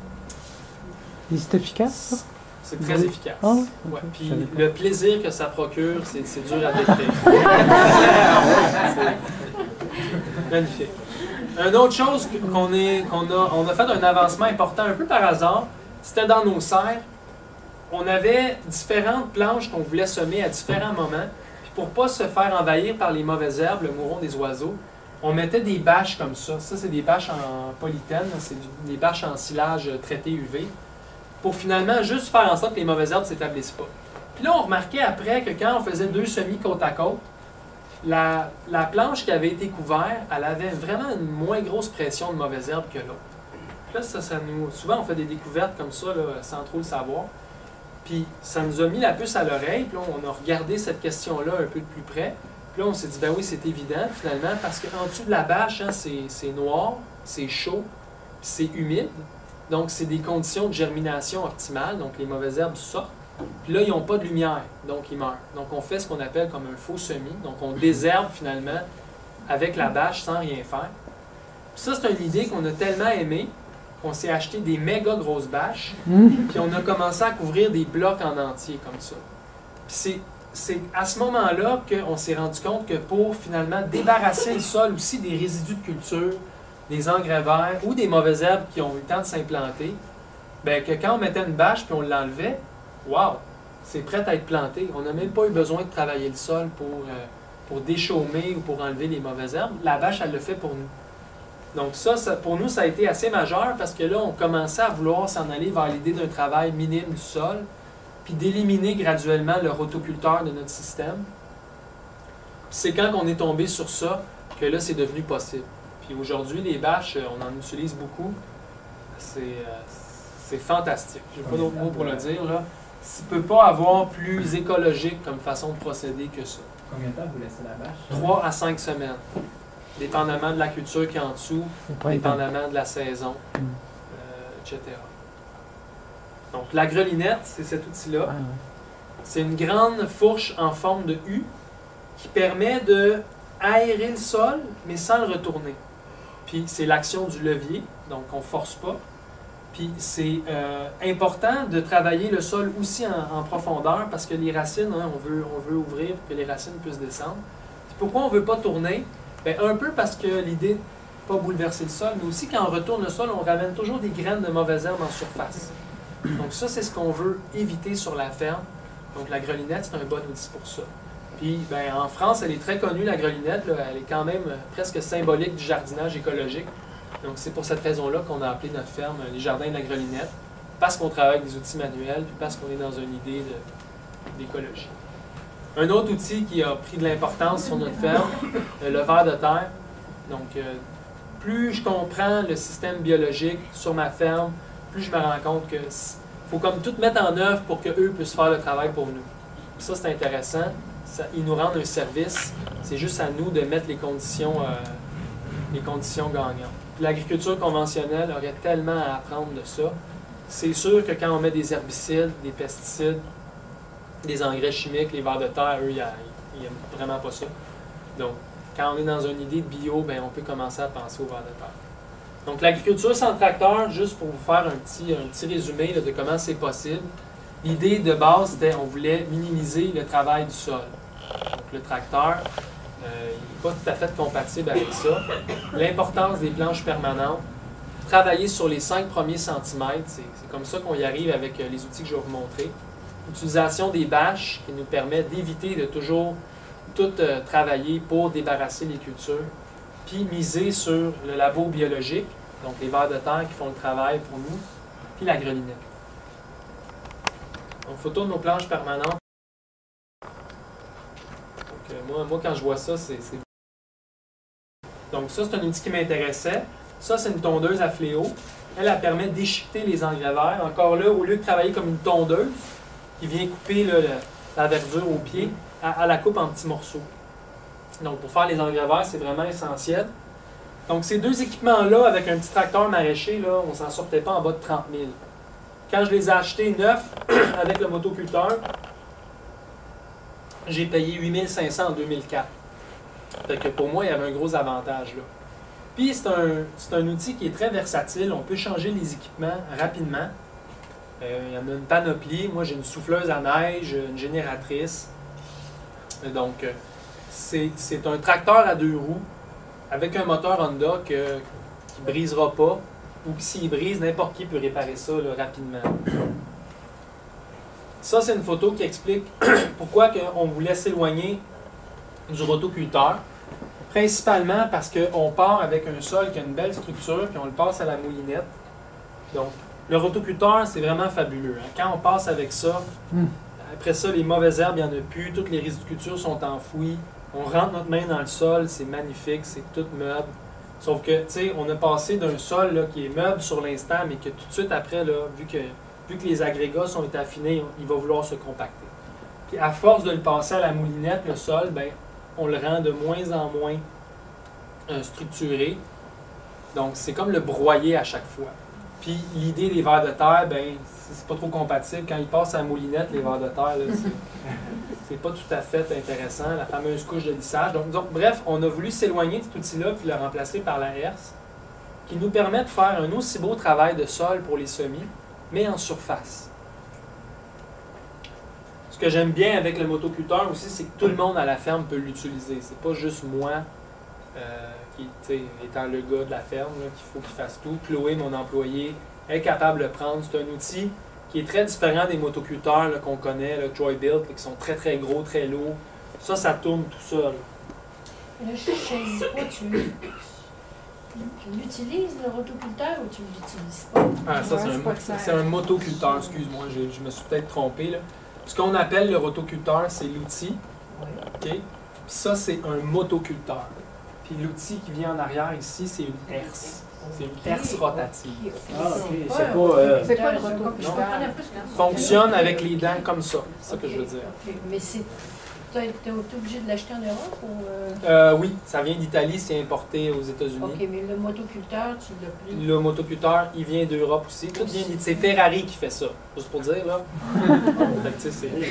Et c'est efficace, C'est très oui. efficace. Ah, okay. Ouais. Puis le plaisir que ça procure, c'est dur à décrire. Magnifique. Une autre chose qu'on est, qu'on a, on a fait un avancement important un peu par hasard, c'était dans nos serres. On avait différentes planches qu'on voulait semer à différents moments. Puis pour ne pas se faire envahir par les mauvaises herbes, le mouron des oiseaux, on mettait des bâches comme ça. Ça, c'est des bâches en polythène, c'est des bâches en silage traité U V, pour finalement juste faire en sorte que les mauvaises herbes ne s'établissent pas. Puis là, on remarquait après que quand on faisait deux semis côte à côte, La, la planche qui avait été couverte, elle avait vraiment une moins grosse pression de mauvaises herbes que l'autre. Là, ça, ça nous, souvent, on fait des découvertes comme ça, là, sans trop le savoir. Puis, ça nous a mis la puce à l'oreille. Puis là, on a regardé cette question-là un peu de plus près. Puis là, on s'est dit, ben oui, c'est évident, finalement, parce qu'en dessous de la bâche, hein, c'est noir, c'est chaud, puis c'est humide. Donc, c'est des conditions de germination optimales. Donc, les mauvaises herbes sortent. Puis là, ils n'ont pas de lumière, donc ils meurent. Donc, on fait ce qu'on appelle comme un faux semis. Donc, on désherbe finalement avec la bâche sans rien faire. Puis ça, c'est une idée qu'on a tellement aimée qu'on s'est acheté des méga grosses bâches. Puis on a commencé à couvrir des blocs en entier comme ça. Puis c'est à ce moment-là qu'on s'est rendu compte que pour finalement débarrasser le sol aussi des résidus de culture, des engrais verts ou des mauvaises herbes qui ont eu le temps de s'implanter, bien que quand on mettait une bâche puis on l'enlevait, wow, c'est prêt à être planté. On n'a même pas eu besoin de travailler le sol pour, euh, pour déchaumer ou pour enlever les mauvaises herbes. La bâche, elle le fait pour nous. Donc ça, ça, pour nous, ça a été assez majeur parce que là, on commençait à vouloir s'en aller vers l'idée d'un travail minime du sol. puis d'éliminer graduellement le rotoculteur de notre système. C'est quand on est tombé sur ça que là, c'est devenu possible. Puis aujourd'hui, les bâches, on en utilise beaucoup. C'est euh, c'est fantastique. Je n'ai pas d'autres mots pour le dire, là. Il ne peut pas avoir plus écologique comme façon de procéder que ça. Combien de temps vous laissez la bâche? trois à cinq semaines. Dépendamment de la culture qui est en dessous, dépendamment de la saison, Mm. euh, et cetera. Donc, la grelinette, c'est cet outil-là. Ah, ouais. C'est une grande fourche en forme de U qui permet de aérer le sol, mais sans le retourner. Puis, c'est l'action du levier, donc on ne force pas. Puis, c'est euh, important de travailler le sol aussi en, en profondeur parce que les racines, hein, on, veut, on veut ouvrir pour que les racines puissent descendre. Puis pourquoi on ne veut pas tourner? Bien, un peu parce que l'idée, pas bouleverser le sol, mais aussi quand on retourne le sol, on ramène toujours des graines de mauvaises herbes en surface. Donc ça, c'est ce qu'on veut éviter sur la ferme. Donc la grelinette, c'est un bon outil pour ça. Puis ben, en France, elle est très connue, la grelinette. Là, elle est quand même presque symbolique du jardinage écologique. Donc c'est pour cette raison-là qu'on a appelé notre ferme les Jardins de la Grelinette, parce qu'on travaille avec des outils manuels, puis parce qu'on est dans une idée de- d'écologie. Un autre outil qui a pris de l'importance sur notre ferme, euh, le ver de terre. Donc euh, plus je comprends le système biologique sur ma ferme, plus je me rends compte que faut comme tout mettre en œuvre pour qu'eux puissent faire le travail pour nous. Puis ça, c'est intéressant. Ça, ils nous rendent un service. C'est juste à nous de mettre les conditions, euh, les conditions gagnantes. Puis l'agriculture conventionnelle aurait tellement à apprendre de ça. C'est sûr que quand on met des herbicides, des pesticides, des engrais chimiques, les vers de terre, eux, ils n'aiment vraiment pas ça. Donc, quand on est dans une idée de bio, ben, on peut commencer à penser aux vers de terre. Donc, l'agriculture sans tracteur, juste pour vous faire un petit, un petit résumé là, de comment c'est possible. L'idée de base, c'était qu'on voulait minimiser le travail du sol. Donc, le tracteur, euh, il n'est pas tout à fait compatible avec ça. L'importance des planches permanentes. Travailler sur les cinq premiers centimètres, c'est c'est comme ça qu'on y arrive avec euh, les outils que je vais vous montrer. Utilisation des bâches qui nous permet d'éviter de toujours tout euh, travailler pour débarrasser les cultures. Puis miser sur le labo biologique, donc les vers de terre qui font le travail pour nous, puis la grelinette. Donc, photo de nos planches permanentes. Donc, euh, moi, moi, quand je vois ça, c'est... c'est- Donc, ça, c'est un outil qui m'intéressait. Ça, c'est une tondeuse à fléau. Elle, elle permet d'échiqueter les engrais verts. Encore là, au lieu de travailler comme une tondeuse, qui vient couper là, le- la verdure au pied, elle, elle la coupe en petits morceaux. Donc, pour faire les engrais verts, c'est vraiment essentiel. Donc, ces deux équipements-là, avec un petit tracteur maraîcher, là, on ne s'en sortait pas en bas de trente mille. Quand je les ai achetés neufs, avec le motoculteur, j'ai payé huit mille cinq cents en deux mille quatre. Fait que pour moi, il y avait un gros avantage là. Puis, c'est un, c'est un outil qui est très versatile. On peut changer les équipements rapidement. Euh, il y en a une panoplie. Moi, j'ai une souffleuse à neige, une génératrice. Donc, euh, c'est c'est un tracteur à deux roues avec un moteur Honda que, qui ne brisera pas ou que s'il brise, n'importe qui peut réparer ça là, rapidement. Ça, c'est une photo qui explique pourquoi on voulait s'éloigner du rotoculteur. Principalement parce qu'on part avec un sol qui a une belle structure puis on le passe à la moulinette. Donc, le rotoculteur, c'est vraiment fabuleux. Hein. Quand on passe avec ça, Mm. après ça, les mauvaises herbes, il n'y en a plus, toutes les rizicultures sont enfouies. On rentre notre main dans le sol, c'est magnifique, c'est tout meuble. Sauf que, tu sais, on a passé d'un sol là, qui est meuble sur l'instant, mais que tout de suite après, là, vu, que, vu que les agrégats sont affinés, il va vouloir se compacter. Puis à force de le passer à la moulinette, le sol, ben, on le rend de moins en moins euh, structuré. Donc, c'est comme le broyer à chaque fois. Puis l'idée des vers de terre, ben, c'est pas trop compatible. Quand ils passent à la moulinette, les vers de terre, là, c'est, c'est pas tout à fait intéressant, la fameuse couche de lissage. Donc, donc bref, on a voulu s'éloigner de cet outil-là puis le remplacer par la herse, qui nous permet de faire un aussi beau travail de sol pour les semis, mais en surface. Ce que j'aime bien avec le motoculteur aussi, c'est que tout le monde à la ferme peut l'utiliser. C'est pas juste moi, euh, qui, tu sais, étant le gars de la ferme, là, qu'il faut qu'il fasse tout. Chloé, mon employé, est capable de le prendre. C'est un outil qui est très différent des motoculteurs là, qu'on connaît, le Troy-Bilt, qui sont très très gros, très lourds. Ça, ça tourne tout seul. Là, je saisis pas, tu Tu l'utilises, le rotoculteur, ou tu ne l'utilises pas? Ah, ça, Ouais, c'est c'est un, pas c'est- clair. c'est un motoculteur, excuse-moi, je, je me suis peut-être trompé. Là. Ce qu'on appelle le rotoculteur, c'est l'outil. Oui. OK? Puis ça, c'est un motoculteur. Puis l'outil qui vient en arrière ici, c'est une herse. C'est une herse rotative. Ah, ok. C'est C'est pas pas. euh, C'est pas le Je rotoculteur. comprends un peu ce que tu Fonctionne avec les dents comme ça. C'est ça que Ok, je veux dire. ok. Mais c'est. T'es t'es obligé de l'acheter en Europe ou. euh, Euh, oui, ça vient d'Italie, c'est importé aux États-Unis. Ok, mais le motoculteur, tu l'as plus. Le motoculteur, il vient d'Europe aussi. Tout vient, c'est Ferrari qui fait ça, juste pour dire, là. Fait que, tu sais,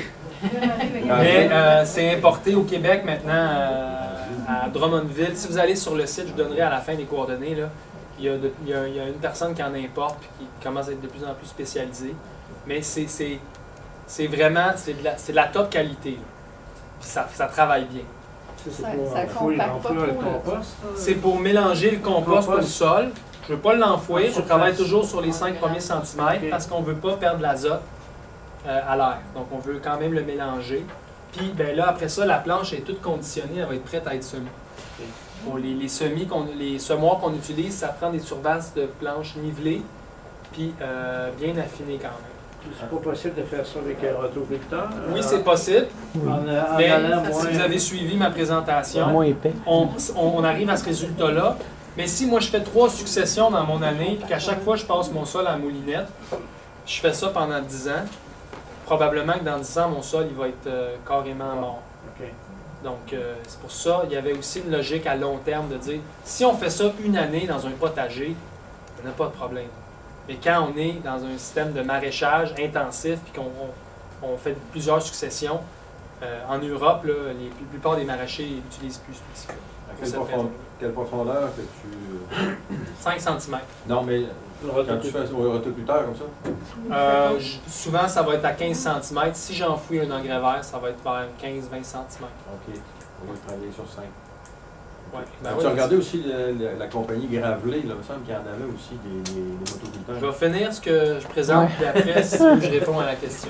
c'est- Mais euh, c'est importé au Québec maintenant, euh, à Drummondville. Si vous allez sur le site, je vous donnerai à la fin les coordonnées, là. Il y a, de- il y a- il y a une personne qui en importe et qui commence à être de plus en plus spécialisée. Mais c'est c'est- c'est vraiment, c'est de, la- c'est de la top qualité, là. Puis ça, ça travaille bien. C'est Ça- pour ça enfouir compacte pas l'emploi, le trop, là. compost. C'est pour mélanger le compost au Compost. sol. Je ne veux pas l'enfouir, je Surface. travaille toujours sur les cinq premiers centimètres Ok. parce qu'on ne veut pas perdre l'azote euh, à l'air. Donc on veut quand même le mélanger. Puis ben là, après ça, la planche est toute conditionnée, elle va être prête à être semée. Pour les, les semis qu'on, les semoirs qu'on utilise, ça prend des surfaces de planches nivelées, puis euh, bien affinées quand même. C'est pas possible de faire ça avec un rotoculteur. Oui, euh, c'est possible, En, en mais allant si moins. vous avez suivi ma présentation, Moins épais. on, on- on arrive à ce résultat-là. Mais si moi je fais trois successions dans mon année, puis qu'à chaque fois je passe mon sol à la moulinette, je fais ça pendant dix ans, probablement que dans dix ans, mon sol il va être euh, carrément mort. Ok. Donc euh, c'est pour ça, il y avait aussi une logique à long terme de dire, si on fait ça une année dans un potager, il n'y a pas de problème. Mais quand on est dans un système de maraîchage intensif, puis qu'on on, on fait plusieurs successions, euh, en Europe, là, les, la plupart des maraîchers n'utilisent plus cet outil-là. À Pour quelle, cette profondeur, raison. quelle profondeur que tu. cinq centimètres. Non, mais Le quand tu rotoculteur. fais au rotoculteur comme ça, Euh, j- souvent, ça va être à quinze centimètres. Si j'enfouis un engrais vert, ça va être vers quinze à vingt centimètres. OK. On va travailler sur cinq. Ouais. Ben tu oui, as regardé aussi le- le- la compagnie Gravelé, là, il me semble qu'il y en avait aussi des, des, des motoculteurs. je vais finir ce que je présente, Ouais. puis après, si je réponds à la question.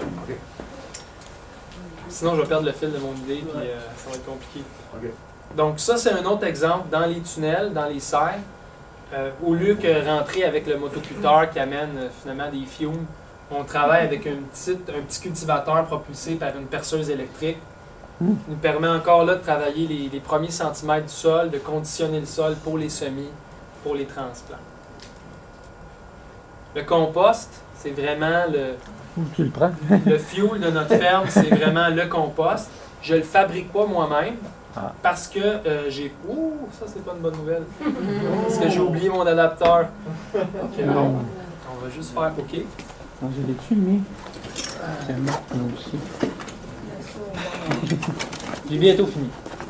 Sinon, je vais perdre le fil de mon idée, puis euh, ça va être compliqué. OK. Donc, ça, c'est un autre exemple. Dans les tunnels, dans les serres, euh, au lieu que rentrer avec le motoculteur qui amène euh, finalement des fumes, on travaille avec une petite, un petit cultivateur propulsé par une perceuse électrique. Mm. Nous permet encore là de travailler les, les premiers centimètres du sol, de conditionner le sol pour les semis, pour les transplants. Le compost, c'est vraiment le, Où tu le prends? le fuel de notre ferme, c'est vraiment le compost. Je le fabrique pas moi-même Ah. parce que euh, j'ai... Ouh, ça c'est pas une bonne nouvelle. Parce que j'ai oublié mon adapteur. Ok, bon. On va juste faire OK. Non, je l'ai dessus, lui. C'est mort, moi aussi. J'ai bientôt fini.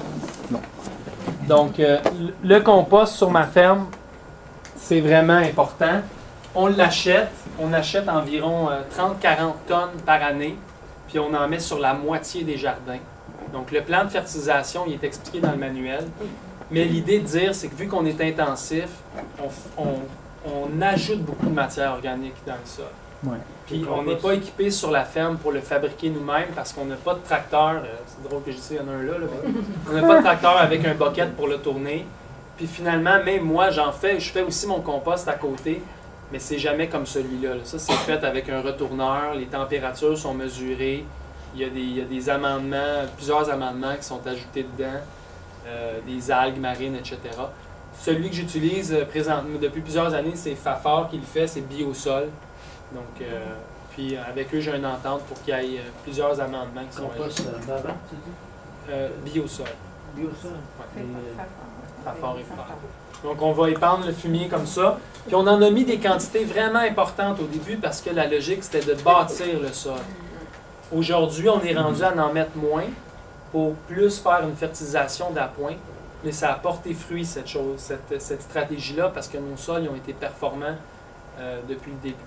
Donc, euh, le compost sur ma ferme, c'est vraiment important. On l'achète. On achète environ euh, trente à quarante tonnes par année, puis on en met sur la moitié des jardins. Donc, le plan de fertilisation, il est expliqué dans le manuel. Mais l'idée de dire, c'est que vu qu'on est intensif, on, f- on- on ajoute beaucoup de matière organique dans le sol. Ouais. Puis on n'est pas équipé sur la ferme pour le fabriquer nous-mêmes parce qu'on n'a pas de tracteur. euh, C'est drôle que je dise ça, il y en a un là. là, mais on n'a pas de tracteur avec un bucket pour le tourner. Puis finalement, même moi, j'en fais. Je fais aussi mon compost à côté, mais c'est jamais comme celui-là. là. Ça, c'est fait avec un retourneur. Les températures sont mesurées. Il y a des, il y a des amendements, plusieurs amendements qui sont ajoutés dedans, euh, des algues marines, et cetera. Celui que j'utilise euh, présentement depuis plusieurs années, c'est Fafard qui le fait, c'est Biosol. Donc, euh, puis avec eux, j'ai une entente pour qu'il y ait euh, plusieurs amendements qui sont Compost ajoutés. euh, d'avant, tu dis? Euh, Biosol. Biosol. Ouais. Et, euh, Fafard et Fafard. Donc, on va épandre le fumier comme ça. Puis, on en a mis des quantités vraiment importantes au début parce que la logique, c'était de bâtir le sol. Aujourd'hui, on est rendu à en mettre moins pour plus faire une fertilisation d'appoint. Mais ça a porté fruit, cette chose, cette, cette stratégie-là, parce que nos sols ils ont été performants euh, depuis le début.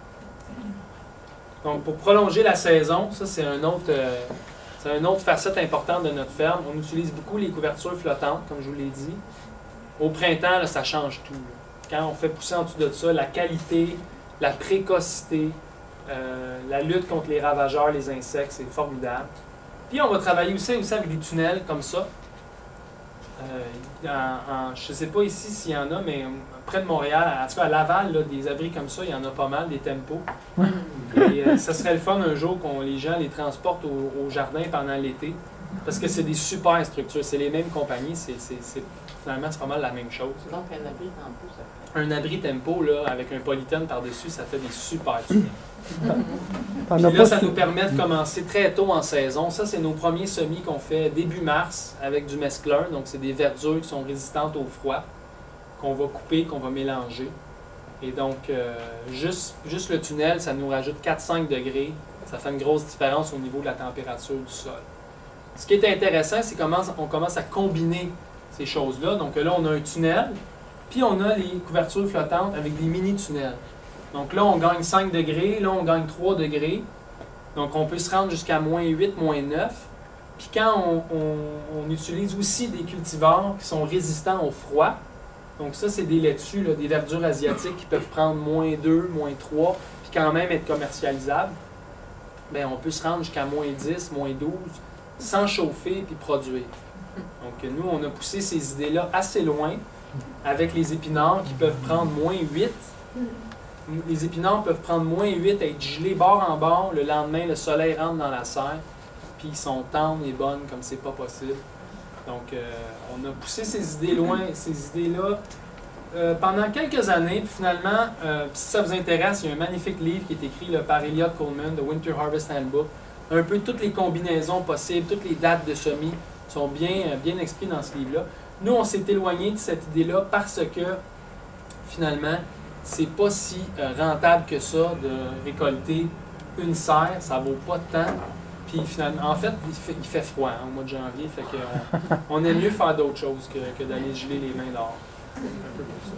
Donc, pour prolonger la saison, ça, c'est un autre, euh, c'est une autre facette importante de notre ferme. On utilise beaucoup les couvertures flottantes, comme je vous l'ai dit. Au printemps, là, ça change tout. là. Quand on fait pousser en dessous de ça, la qualité, la précocité, euh, la lutte contre les ravageurs, les insectes, c'est formidable. Puis on va travailler aussi, aussi avec des tunnels comme ça. Euh, en- en- je ne sais pas ici s'il y en a, mais près de Montréal, en tout cas à Laval, là, des abris comme ça, il y en a pas mal, des tempos. Et euh, ça serait le fun un jour qu'on les gens les transportent au, au jardin pendant l'été. Parce que c'est des super structures, c'est les mêmes compagnies, c'est, c'est, c'est, finalement c'est pas mal la même chose. Donc, un abri tempo, ça fait. Un abri tempo là, avec un polythène par-dessus, ça fait des super tunnels. T'en Puis as là, pas ça sur- nous permet de commencer très tôt en saison. Ça, c'est nos premiers semis qu'on fait début mars avec du mesclun. Donc, c'est des verdures qui sont résistantes au froid, qu'on va couper, qu'on va mélanger. Et donc, euh, juste, juste le tunnel, ça nous rajoute quatre à cinq degrés. Ça fait une grosse différence au niveau de la température du sol. Ce qui est intéressant, c'est comment on commence à combiner ces choses-là. Donc là, on a un tunnel, puis on a les couvertures flottantes avec des mini-tunnels. Donc là, on gagne cinq degrés, là, on gagne trois degrés. Donc on peut se rendre jusqu'à moins huit, moins neuf. Puis quand on, on- on utilise aussi des cultivars qui sont résistants au froid, donc ça, c'est des laitues, là, des verdures asiatiques qui peuvent prendre moins deux, moins trois, puis quand même être commercialisables, bien, on peut se rendre jusqu'à moins dix, moins douze, sans chauffer puis produire. Donc nous, on a poussé ces idées-là assez loin avec les épinards qui peuvent prendre moins huit. Les épinards peuvent prendre moins huit, être gelés bord en bord. Le lendemain, le soleil rentre dans la serre, puis ils sont tendres et bonnes comme c'est pas possible. Donc, euh, on a poussé ces idées loin, ces idées-là, euh, pendant quelques années. Puis finalement, euh, si ça vous intéresse, il y a un magnifique livre qui est écrit là, par Elliott Coleman, The Winter Harvest Handbook. Un peu toutes les combinaisons possibles, toutes les dates de semis sont bien, euh, bien expliquées dans ce livre-là. Nous, on s'est éloigné de cette idée-là parce que, finalement, c'est pas si euh, rentable que ça de récolter une serre, ça vaut pas de temps. Puis finalement, en fait, il fait, il fait froid hein, au mois de janvier, fait que on, on aime mieux faire d'autres choses que, que d'aller geler les mains dehors. C'est un peu pour ça.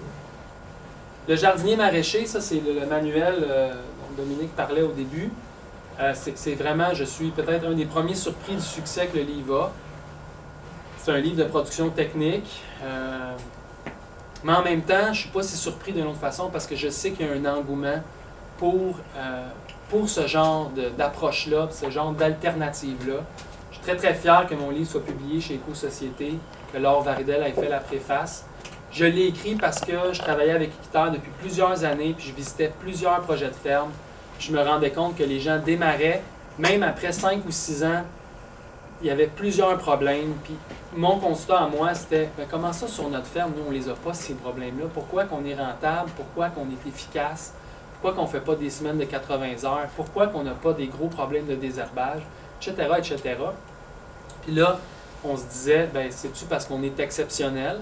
Le jardinier maraîcher, ça c'est le, le manuel euh, dont Dominique parlait au début. Euh, c'est, c'est vraiment, je suis peut-être un des premiers surpris du succès que le livre a. C'est un livre de production technique. Euh, Mais en même temps, je ne suis pas si surpris d'une autre façon parce que je sais qu'il y a un engouement pour, euh, pour ce genre de- d'approche-là, ce genre d'alternative-là. Je suis très très fier que mon livre soit publié chez Éco-Société, que Laure Varidel ait fait la préface. Je l'ai écrit parce que je travaillais avec Équiteur depuis plusieurs années, puis je visitais plusieurs projets de ferme. Je me rendais compte que les gens démarraient, même après cinq ou six ans, il y avait plusieurs problèmes. Puis mon constat à moi, c'était ben, comment ça sur notre ferme, nous, on les a pas, ces problèmes-là? Pourquoi qu'on est rentable? Pourquoi qu'on est efficace? Pourquoi qu'on ne fait pas des semaines de quatre-vingts heures? Pourquoi qu'on n'a pas des gros problèmes de désherbage? Etc., et cetera. Puis là, on se disait, ben c'est-tu parce qu'on est exceptionnel?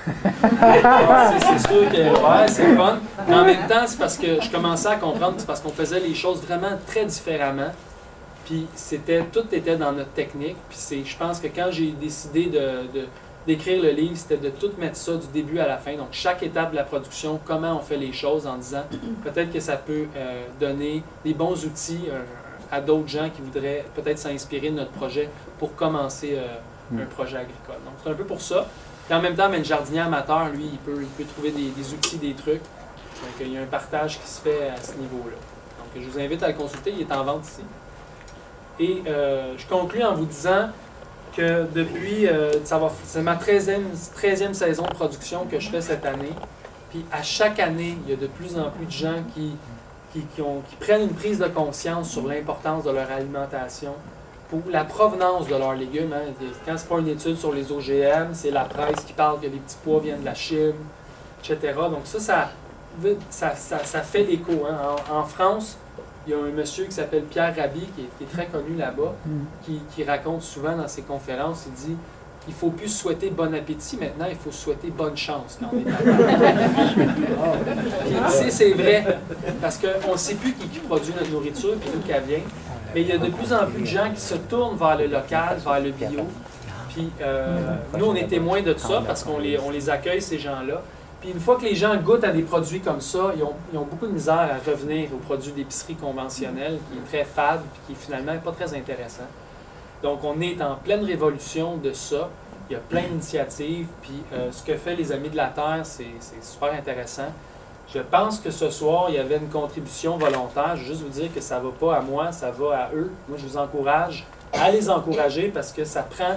c'est, c'est sûr que ouais, c'est fun. Mais en même temps, c'est parce que je commençais à comprendre que c'est parce qu'on faisait les choses vraiment très différemment. Puis c'était, tout était dans notre technique. Puis c'est, je pense que quand j'ai décidé de, de, d'écrire le livre, c'était de tout mettre ça du début à la fin. Donc chaque étape de la production, comment on fait les choses en disant peut-être que ça peut euh, donner des bons outils euh, à d'autres gens qui voudraient peut-être s'inspirer de notre projet pour commencer euh, un projet agricole. Donc c'est un peu pour ça. Et en même temps, mais le jardinier amateur, lui, il peut, il peut trouver des, des outils, des trucs. Donc il y a un partage qui se fait à ce niveau-là. Donc je vous invite à le consulter, il est en vente ici. Et euh, je conclue en vous disant que depuis, euh, ça va, c'est ma treizième, treizième saison de production que je fais cette année. Puis à chaque année, il y a de plus en plus de gens qui, qui, qui, ont, qui prennent une prise de conscience sur l'importance de leur alimentation, pour la provenance de leurs légumes. Hein. Quand c'est pas une étude sur les O G M, c'est la presse qui parle que les petits pois viennent de la Chine, et cetera. Donc ça, ça, ça, ça, ça fait l'écho. Hein. En, en France, il y a un monsieur qui s'appelle Pierre Rabhi, qui est, qui est très connu là-bas, qui, qui raconte souvent dans ses conférences, il dit il ne faut plus souhaiter bon appétit maintenant, il faut souhaiter bonne chance quand on est à table. Puis ici, c'est vrai, parce qu'on ne sait plus qui, qui produit notre nourriture et d'où qu'elle vient, mais il y a de plus en plus de gens qui se tournent vers le local, vers le bio. Puis euh, nous, on est témoins de ça parce qu'on les, on les accueille, ces gens-là. Puis une fois que les gens goûtent à des produits comme ça, ils ont, ils ont beaucoup de misère à revenir aux produits d'épicerie conventionnels, qui est très fade et qui finalement n'est pas très intéressant. Donc on est en pleine révolution de ça. Il y a plein d'initiatives. Puis euh, ce que fait les Amis de la Terre, c'est, c'est super intéressant. Je pense que ce soir, il y avait une contribution volontaire. Je veux juste vous dire que ça ne va pas à moi, ça va à eux. Moi, je vous encourage à les encourager parce que ça prend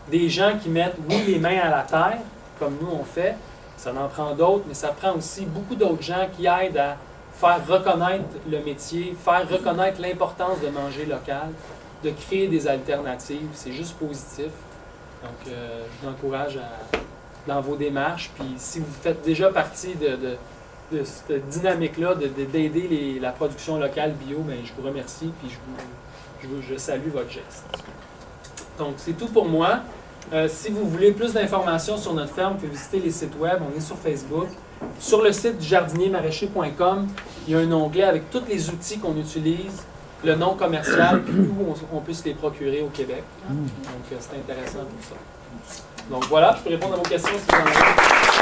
des gens qui mettent, oui, les mains à la terre, comme nous on fait, ça en prend d'autres, mais ça prend aussi beaucoup d'autres gens qui aident à faire reconnaître le métier, faire reconnaître l'importance de manger local, de créer des alternatives. C'est juste positif. Donc, euh, je vous encourage à, dans vos démarches. Puis, si vous faites déjà partie de, de, de cette dynamique-là, de, de, d'aider les, la production locale bio, bien, je vous remercie. Puis, je, vous, je, vous, je salue votre geste. Donc, c'est tout pour moi. Euh, si vous voulez plus d'informations sur notre ferme, vous pouvez visiter les sites web. On est sur Facebook. Sur le site du jardinier maraîcher point com, il y a un onglet avec tous les outils qu'on utilise, le nom commercial, puis où on, on puisse les procurer au Québec. Donc, euh, c'est intéressant pour ça. Donc voilà, je peux répondre à vos questions si vous en avez.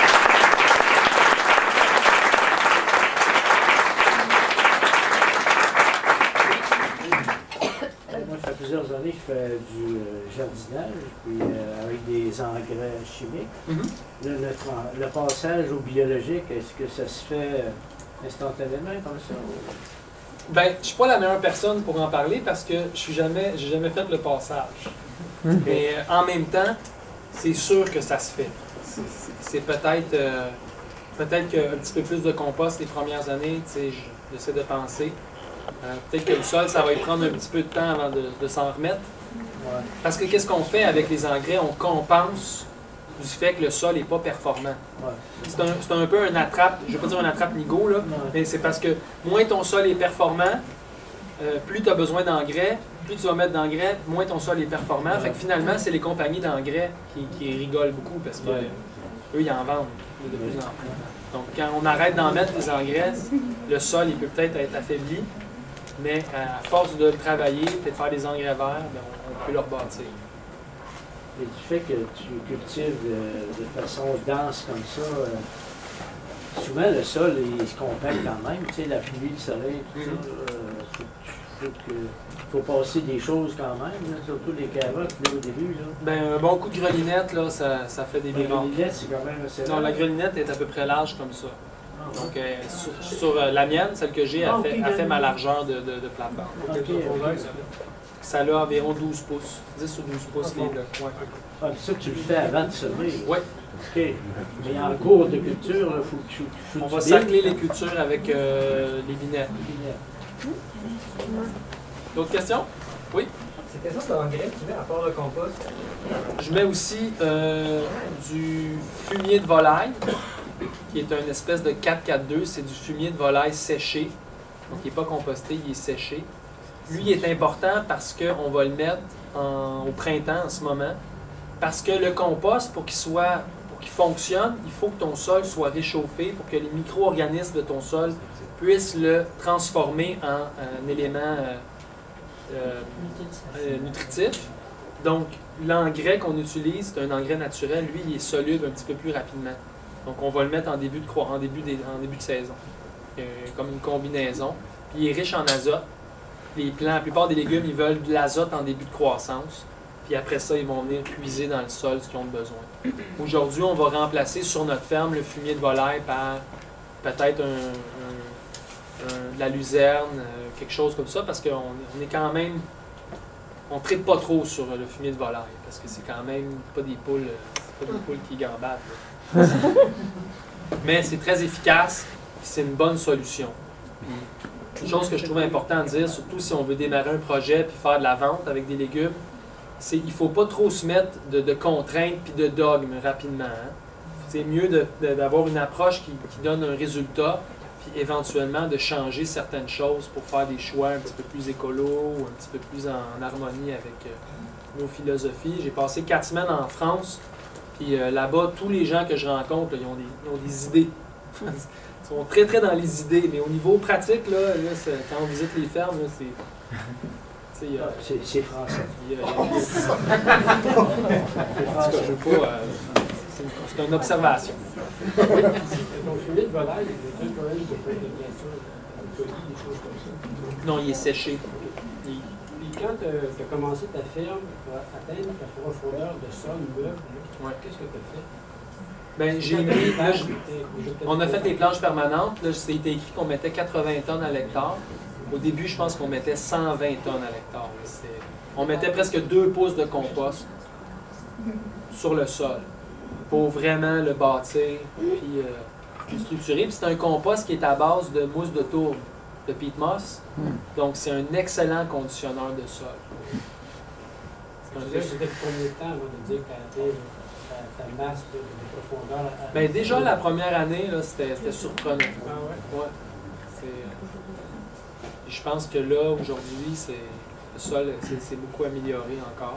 Moi, ça fait plusieurs années que je fais du euh, jardinage, puis euh, avec des engrais chimiques. Mm-hmm. Le, le, tra- le passage au biologique, est-ce que ça se fait euh, instantanément comme ça? Ben, je ne suis pas la meilleure personne pour en parler parce que je suis jamais, j'ai jamais fait le passage. Mais euh, en même temps, c'est sûr que ça se fait. C'est, c'est, c'est peut-être, euh, peut-être qu'un petit peu plus de compost les premières années, tu sais, j'essaie de penser. Euh, peut-être que le sol, ça va y prendre un petit peu de temps avant de, de s'en remettre. Ouais. Parce que qu'est-ce qu'on fait avec les engrais? On compense du fait que le sol n'est pas performant. Ouais. C'est un, c'est un peu un attrape, je ne vais pas dire un attrape-nigo, là, Ouais. mais c'est parce que moins ton sol est performant, euh, plus tu as besoin d'engrais, plus tu vas mettre d'engrais, moins ton sol est performant. Ouais. Fait que finalement, c'est les compagnies d'engrais qui, qui rigolent beaucoup parce que Ouais. eux, ils en vendent de plus en plus. Donc, quand on arrête d'en mettre des engrais, le sol, il peut peut-être être affaibli, mais à force de le travailler, peut-être faire des engrais verts, ben, on, on peut le rebâtir. Et du fait que tu cultives de, de façon dense comme ça, euh, souvent le sol il se compacte quand même, tu sais, la pluie, le soleil, tout ça. Euh, faut, faut que, faut passer des choses quand même, là, surtout les carottes là, au début. Là. Ben, un bon coup de grelinette, là, ça, ça fait des Les miracles. lunettes, c'est quand même assez Non, la large. grelinette est à peu près large comme ça. Ah, ouais. Donc, euh, sur, sur, euh, la mienne, celle que j'ai, elle, Ah, fait, ok, elle fait ma d'accord. largeur de, de, de plate-bande. Ok, ok. Ça a environ douze pouces. dix ou douze pouces les blocs. Ouais. Ah, puis ça, tu le fais avant de semer. là. Ouais. OK. Mais en cours de culture, il faut que tu faut On que va tu sacler les cultures avec euh, les binettes. biles. D'autres questions? Oui? C'est quelle sorte d'engrais que tu mets à part le compost? Je mets aussi euh, du fumier de volaille, qui est une espèce de quatre quatre deux. C'est du fumier de volaille séché. Donc, il n'est pas composté, il est séché. Lui, il est important parce qu'on va le mettre en- au printemps en ce moment. Parce que le compost, pour qu'il soit, pour qu'il fonctionne, il faut que ton sol soit réchauffé pour que les micro-organismes de ton sol puissent le transformer en un élément euh, euh, euh, nutritif. Donc, l'engrais qu'on utilise, c'est un engrais naturel. Lui, il est soluble un petit peu plus rapidement. Donc, on va le mettre en début de, croi- en début des- en début de saison, Euh, comme une combinaison. Puis, il est riche en azote. Les plants, la plupart des légumes, ils veulent de l'azote en début de croissance. Puis après ça, ils vont venir puiser dans le sol ce qu'ils ont besoin. Aujourd'hui, on va remplacer sur notre ferme le fumier de volaille par peut-être un, un- un- de la luzerne, euh, quelque chose comme ça, parce qu'on on est quand même... On ne traite pas trop sur le fumier de volaille, parce que c'est quand même pas des poules, euh, c'est pas des poules qui gambadent. là. Mais c'est très efficace, puis c'est une bonne solution. Puis, une chose que je trouve important à dire, surtout si on veut démarrer un projet puis faire de la vente avec des légumes, c'est qu'il ne faut pas trop se mettre de, de contraintes puis de dogmes rapidement. Hein. C'est mieux de- de- d'avoir une approche qui, qui donne un résultat, puis éventuellement de changer certaines choses pour faire des choix un petit peu plus écolos ou un petit peu plus en, en harmonie avec euh, nos philosophies. J'ai passé quatre semaines en France, puis euh, là-bas, tous les gens que je rencontre, là, ils, ont des, ils ont des idées. Ils sont très très dans les idées, mais au niveau pratique, là, là, c'est- quand on visite les fermes, là, c'est... tu sais, il y a- Ah, C'est c'est français. il y a- il y a- C'est En tout cas, français. je veux pas... euh, c'est une, c'est une observation. Ton fumier de volaille, il y a quand même des peu de bien sûr, un colis, des choses comme ça. Non, il est séché. Il- Puis quand tu as commencé ta ferme pour atteindre ta profondeur de sol meuble, Ouais. qu'est-ce que tu as fait? Ben, j'ai Quand mis... t'as là, fait, je- t'es- déjà peut-être on a fait fait- des planches permanentes. Là, c'est écrit qu'on mettait quatre-vingts tonnes à l'hectare. Au début, je pense qu'on mettait cent vingt tonnes à l'hectare. là. C'est- On mettait presque deux pouces de compost. sur le sol pour vraiment le bâtir puis euh, le structurer. Puis c'est un compost qui est à base de mousse de tourbe, de peat moss. Mm. Donc c'est un excellent conditionneur de sol. C'est un Tu peu- disais que c'était combien de temps avant de dire que ta, ta, ta masse de, de profondeur. à- Ben, déjà la première année, là, c'était c'était surprenant. Ah ouais? Ouais. C'est, euh, je pense que là, aujourd'hui, c'est le sol c'est c'est beaucoup amélioré encore.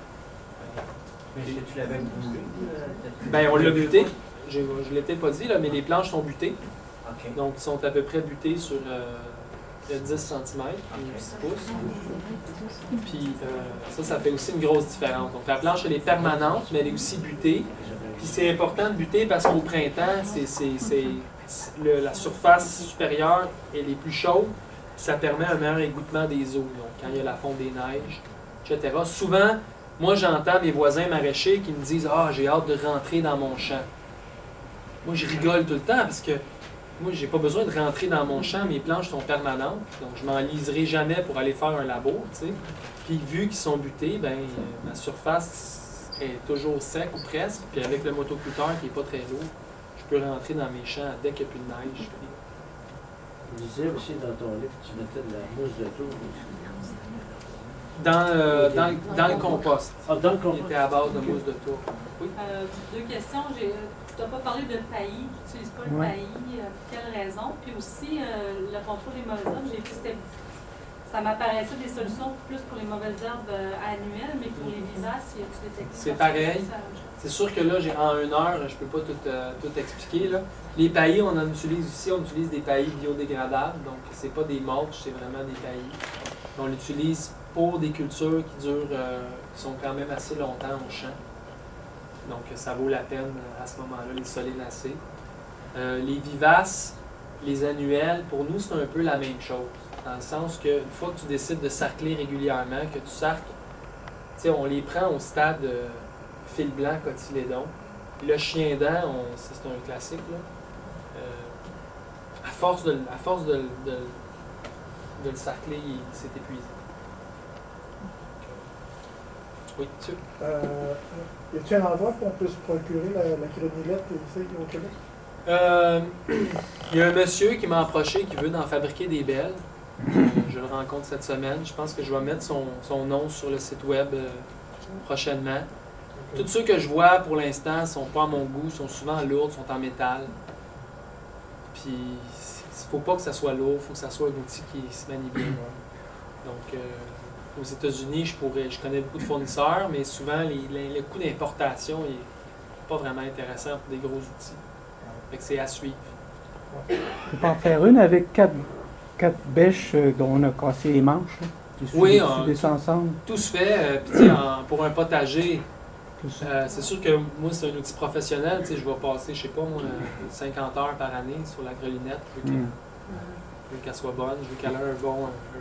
Mais est-ce que tu l'avais boulé? Ben, on l'a buté. Je ne l'ai peut-être pas dit, là, mais les planches sont butées. OK. Donc, ils sont à peu près butés sur euh, dix centimètres, dix pouces. Puis, euh, ça, ça fait aussi une grosse différence. Donc, la planche, elle est permanente, mais elle est aussi butée. Puis, c'est important de buter parce qu'au printemps, c'est, c'est, c'est, le- la surface supérieure, elle est plus chaude. Puis ça permet un meilleur égouttement des eaux. Donc, quand il y a la fonte des neiges, et cetera. Souvent, moi, j'entends mes voisins maraîchers qui me disent « Ah, j'ai hâte de rentrer dans mon champ. » Moi, je rigole tout le temps parce que moi, j'ai pas besoin de rentrer dans mon champ. Mes planches sont permanentes. Donc, je m'en liserai jamais pour aller faire un labour, tu sais. Puis, vu qu'ils sont butés, ben, euh, ma surface est toujours sec ou presque. Puis, avec le motoculteur qui est pas très lourd, je peux rentrer dans mes champs dès qu'il n'y a plus de neige. Puis, Tu disais aussi dans ton livre que tu mettais de la mousse de tourbe aussi. dans, euh, dans, le- dans le compost, Ah, dans le il compost. était à base de mousse de tourbe. Oui. Euh, deux questions. J'ai- Tu n'as pas parlé de paillis. Tu n'utilises pas le Ouais. paillis. euh, Pour quelle raison? Puis aussi, euh, le contrôle des mauvaises herbes, j'ai vu que c'était- ça m'apparaissait des solutions plus pour les mauvaises herbes euh, annuelles, mais pour les vivaces, il y a des techniques. C'est pareil. particulières? C'est sûr que là, j'ai en une heure, je peux pas tout, euh, tout expliquer. Là. Les paillis, on en utilise aussi. On utilise des paillis biodégradables. Donc, c'est pas des mulches, c'est vraiment des paillis. On l'utilise pour des cultures qui durent, euh, qui sont quand même assez longtemps au champ. Donc, ça vaut la peine euh, à ce moment-là, les solénacées. Euh, les vivaces, les annuelles, pour nous, c'est un peu la même chose. Dans le sens que une fois que tu décides de sarcler régulièrement, que tu sarcles, tu sais, on les prend au stade euh, fil blanc, cotylédon. Le chien dent, on- ça, c'est un classique. Là. Euh, à force de, à force de, de, de le sarcler, il s'est épuisé. Oui, tu Euh, y a-t-il un endroit où on peut se procurer la, la crenillette ici au Québec? Euh, il y a un monsieur qui m'a approché qui veut en fabriquer des belles. Euh, je le rencontre cette semaine. Je pense que je vais mettre son, son nom sur le site web euh, prochainement. Tous ceux que je vois pour l'instant ne sont pas à mon goût, sont souvent lourds, sont en métal. Puis, il ne faut pas que ça soit lourd, il faut que ça soit un outil qui se manie bien. Donc, euh, aux États-Unis, je pourrais, je connais beaucoup de fournisseurs, mais souvent, les, les- le coût d'importation n'est pas vraiment intéressant pour des gros outils. Fait que c'est à suivre. Tu peux en faire une avec quatre, quatre bêches euh, dont on a cassé les manches. Là. Tu Oui, soulèves- on- soulèves ça ensemble. Tout se fait, euh, puis tu sais, en- pour un potager, Tout ça. euh, c'est sûr que moi, c'est un outil professionnel. Tu sais, je vais passer, je sais pas, moi, euh, cinquante heures par année sur la grelinette. Je veux qu'elle Mm. je veux qu'elle soit bonne, je veux qu'elle ait un bon,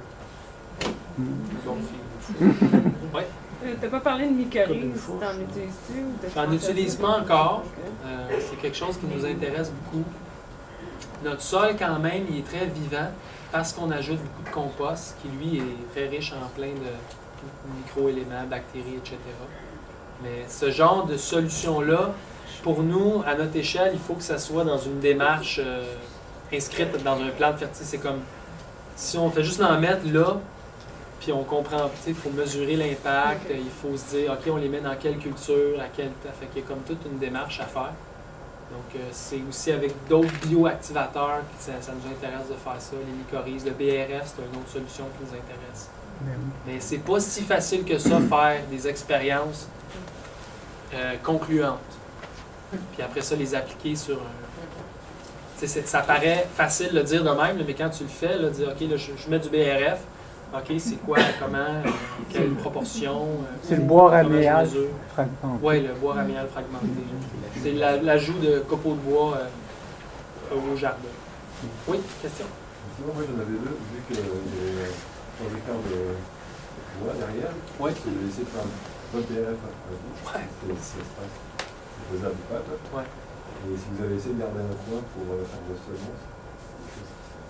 un, Mm. un bon fil. Oui. Euh, T'as pas parlé de mycorhize, Comme une fourche. t'en utilises-tu? ou t'as J'en pas utilise fait pas ça? encore. Ok. Euh, c'est quelque chose qui nous intéresse beaucoup. Notre sol, quand même, il est très vivant parce qu'on ajoute beaucoup de compost qui, lui, est très riche en plein de micro-éléments, bactéries, et cetera. Mais ce genre de solution-là, pour nous, à notre échelle, il faut que ça soit dans une démarche euh, inscrite dans un plan de fertilité. C'est comme si on fait juste en mettre là, puis on comprend, tu sais, il faut mesurer l'impact, il faut se dire, OK, on les met dans quelle culture, à quel temps. Fait qu'il y a comme toute une démarche à faire. Donc, euh, c'est aussi avec d'autres bioactivateurs que ça, ça nous intéresse de faire ça. Les mycorhizes, le B R F, c'est une autre solution qui nous intéresse. Ben oui. Mais c'est pas si facile que ça, faire des expériences euh, concluantes. Puis après ça, les appliquer sur un. Tu sais, c'est- ça paraît facile de le dire de même, là, mais quand tu le fais, là, dire, OK, là, je, je mets du B R F, OK, c'est quoi, comment, euh, quelle proportion. euh, C'est le bois comment je raméal mesure. fragmenté. Oui, le bois ramial fragmenté. C'est la- l'ajout de copeaux de bois euh, au jardin. Oui, question? Sinon, moi, j'en avais deux, vu que les trois hectares de bois derrière, Oui. si vous laissez prendre pas de B R F à vous, Ouais. c'est c'est- c'est faisable ou pas, toi. Ouais. Et si vous avez essayé de garder un coin pour euh, faire vos semences,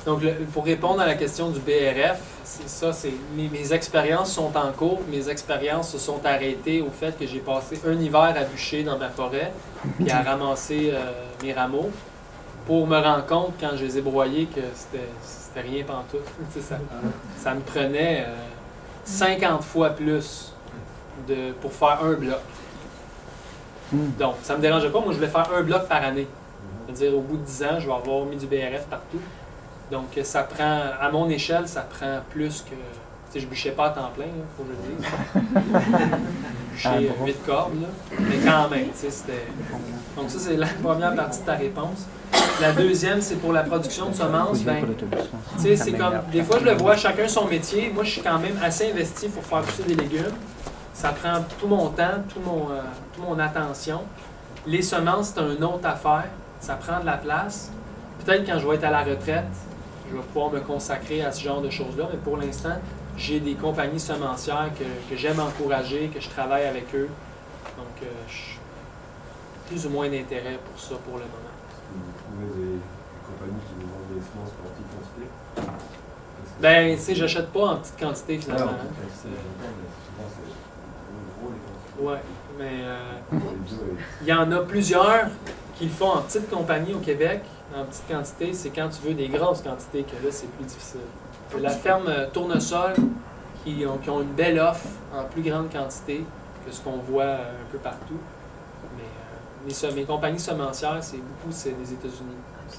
Donc, le, pour répondre à la question du B R F, c'est ça, c'est mes, mes expériences sont en cours. Mes expériences se sont arrêtées au fait que j'ai passé un hiver à bûcher dans ma forêt, puis à ramasser euh, mes rameaux, pour me rendre compte, quand je les ai broyés, que c'était, c'était rien pantoute. ça, ça me prenait euh, cinquante fois plus de, pour faire un bloc. Donc, ça ne me dérangeait pas. Moi, je voulais faire un bloc par année. C'est-à-dire, au bout de dix ans, je vais avoir mis du B R F partout. Donc, ça prend, à mon échelle, ça prend plus que... Tu sais, je ne bûchais pas à temps plein, il faut que je le dise. Je bûchais huit cordes, là. Mais quand même, tu sais, c'était... Donc, ça, c'est la première partie de ta réponse. La deuxième, c'est pour la production de semences. Ben, tu sais, c'est comme... Des fois, je le vois, chacun son métier. Moi, je suis quand même assez investi pour faire pousser des légumes. Ça prend tout mon temps, tout mon, euh, toute mon attention. Les semences, c'est une autre affaire. Ça prend de la place. Peut-être quand je vais être à la retraite, je vais pouvoir me consacrer à ce genre de choses-là, mais pour l'instant, j'ai des compagnies semencières que, que j'aime encourager, que je travaille avec eux. Donc, euh, je suis plus ou moins d'intérêt pour ça pour le moment. Vous trouvez des, des compagnies qui vous vendent des semences pour petite quantité? Ben, tu sais, j'achète pas en petite quantité finalement. Non, hein. c'est souvent c'est gros les quantités. Ouais, mais euh, il y en a plusieurs qui le font en petite compagnie au Québec. En petite quantité, c'est quand tu veux des grosses quantités que là, c'est plus difficile. La ferme euh, Tournesol, qui ont, qui ont une belle offre en plus grande quantité que ce qu'on voit euh, un peu partout. Mais euh, mes, se- mes compagnies semencières, c'est beaucoup c'est les États-Unis. aussi.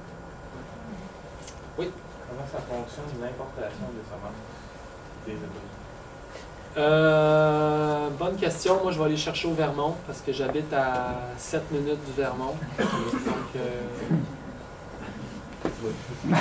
Oui? Comment ça fonctionne, l'importation des semences des États-Unis? Euh, bonne question. Moi, je vais aller chercher au Vermont parce que j'habite à sept minutes du Vermont. Donc, euh, il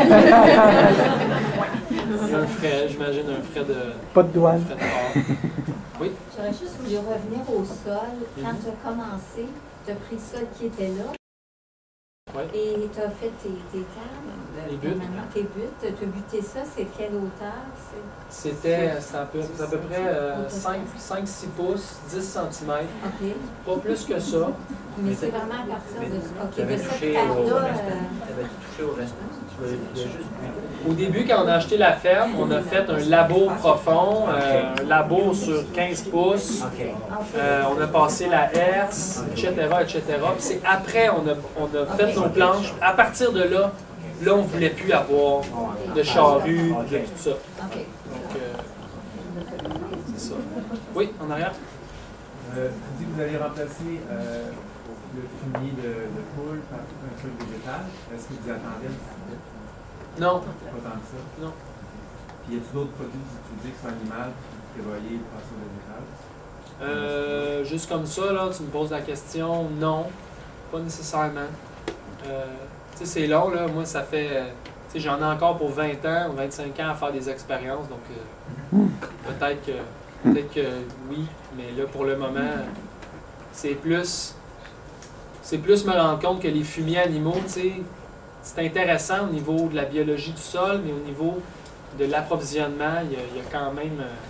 y a un frais, j'imagine, un frais de... Pas de douane. Frais de port. Oui? J'aurais juste voulu revenir au sol. Quand Mhm. tu as commencé, tu as pris le sol qui était là. Ouais. Et tu as fait tes, tes tables. Les buttes. Maintenant, tes buttes. Tu as buté ça. C'est quelle hauteur? C'est- C'était c'est à peu, c'est à peu près euh, cinq six pouces, dix centimètres. OK. Pas plus que ça. Mais c'est vraiment à partir de, OK, Tu avais de cette touché au table-là. restant. euh, Tu avais touché au restant. Tu voulais tu voulais juste buter. Au début, quand on a acheté la ferme, on a fait un labo profond, euh, un labo sur quinze pouces. OK. Euh, on a passé la herse, et cetera, et cetera. Puis c'est après, on a, on a fait nos planches. À partir de là, là, on ne voulait plus avoir de charrue, de tout ça. OK. Donc, euh, c'est ça. Oui, en arrière? Euh, tu dis que vous allez remplacer euh, le fumier de, de poule par un truc végétal. Est-ce que vous attendez un petit peu? Non. Pas tant que ça? Non. Puis y a-t-il d'autres produits que vous utilisez qui sont animaux que vous prévoyez de passer au végétal? Euh, juste comme ça, là, tu me poses la question, non, pas nécessairement. Euh, tu sais, c'est long, là, moi, ça fait, euh, tu sais, j'en ai encore pour vingt ans, vingt-cinq ans à faire des expériences, donc euh, peut-être que, peut-être que oui, mais là, pour le moment, c'est plus, c'est plus me rendre compte que les fumiers animaux, tu sais, c'est intéressant au niveau de la biologie du sol, mais au niveau de l'approvisionnement, il y a, il y a quand même... euh,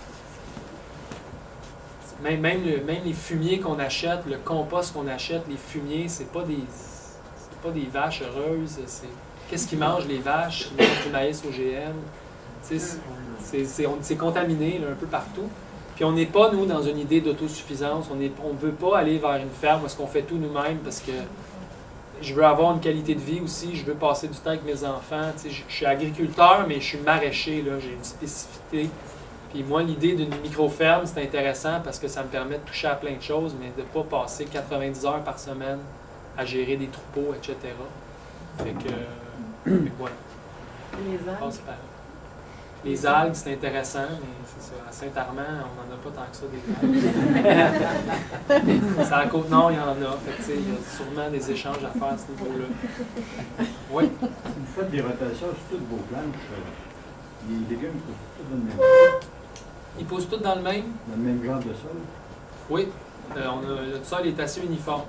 Même, même, le- même les fumiers qu'on achète, le compost qu'on achète, les fumiers, c'est pas des c'est pas des vaches heureuses. C'est qu'est-ce qu'ils mangent les vaches? Ils mangent du maïs O G M. Tu sais, c'est- c'est c'est- on- c'est contaminé là, un peu partout. Puis on n'est pas, nous, dans une idée d'autosuffisance. On ne on veut pas aller vers une ferme où est-ce qu'on fait tout nous-mêmes parce que je veux avoir une qualité de vie aussi. Je veux passer du temps avec mes enfants. Tu sais, je, je suis agriculteur, mais je suis maraîcher. Là, j'ai une spécificité. Puis moi, l'idée d'une micro-ferme, c'est intéressant parce que ça me permet de toucher à plein de choses, mais de ne pas passer quatre-vingt-dix heures par semaine à gérer des troupeaux, et cetera. Fait que, fait que voilà. Les on algues. passe par- Les algues, c'est intéressant, mais c'est ça. À Saint-Armand, on n'en a pas tant que ça des algues. C'est à la Côte-Nord, il y en a. Fait que, tu sais, il y a sûrement des échanges à faire à ce niveau-là. Oui. Si vous faites des rotations sur toutes vos planches, euh, les légumes sont tous dans le même, Ils poussent tous dans le même? dans le même genre de sol. Oui. Euh, on a, le sol est assez uniforme.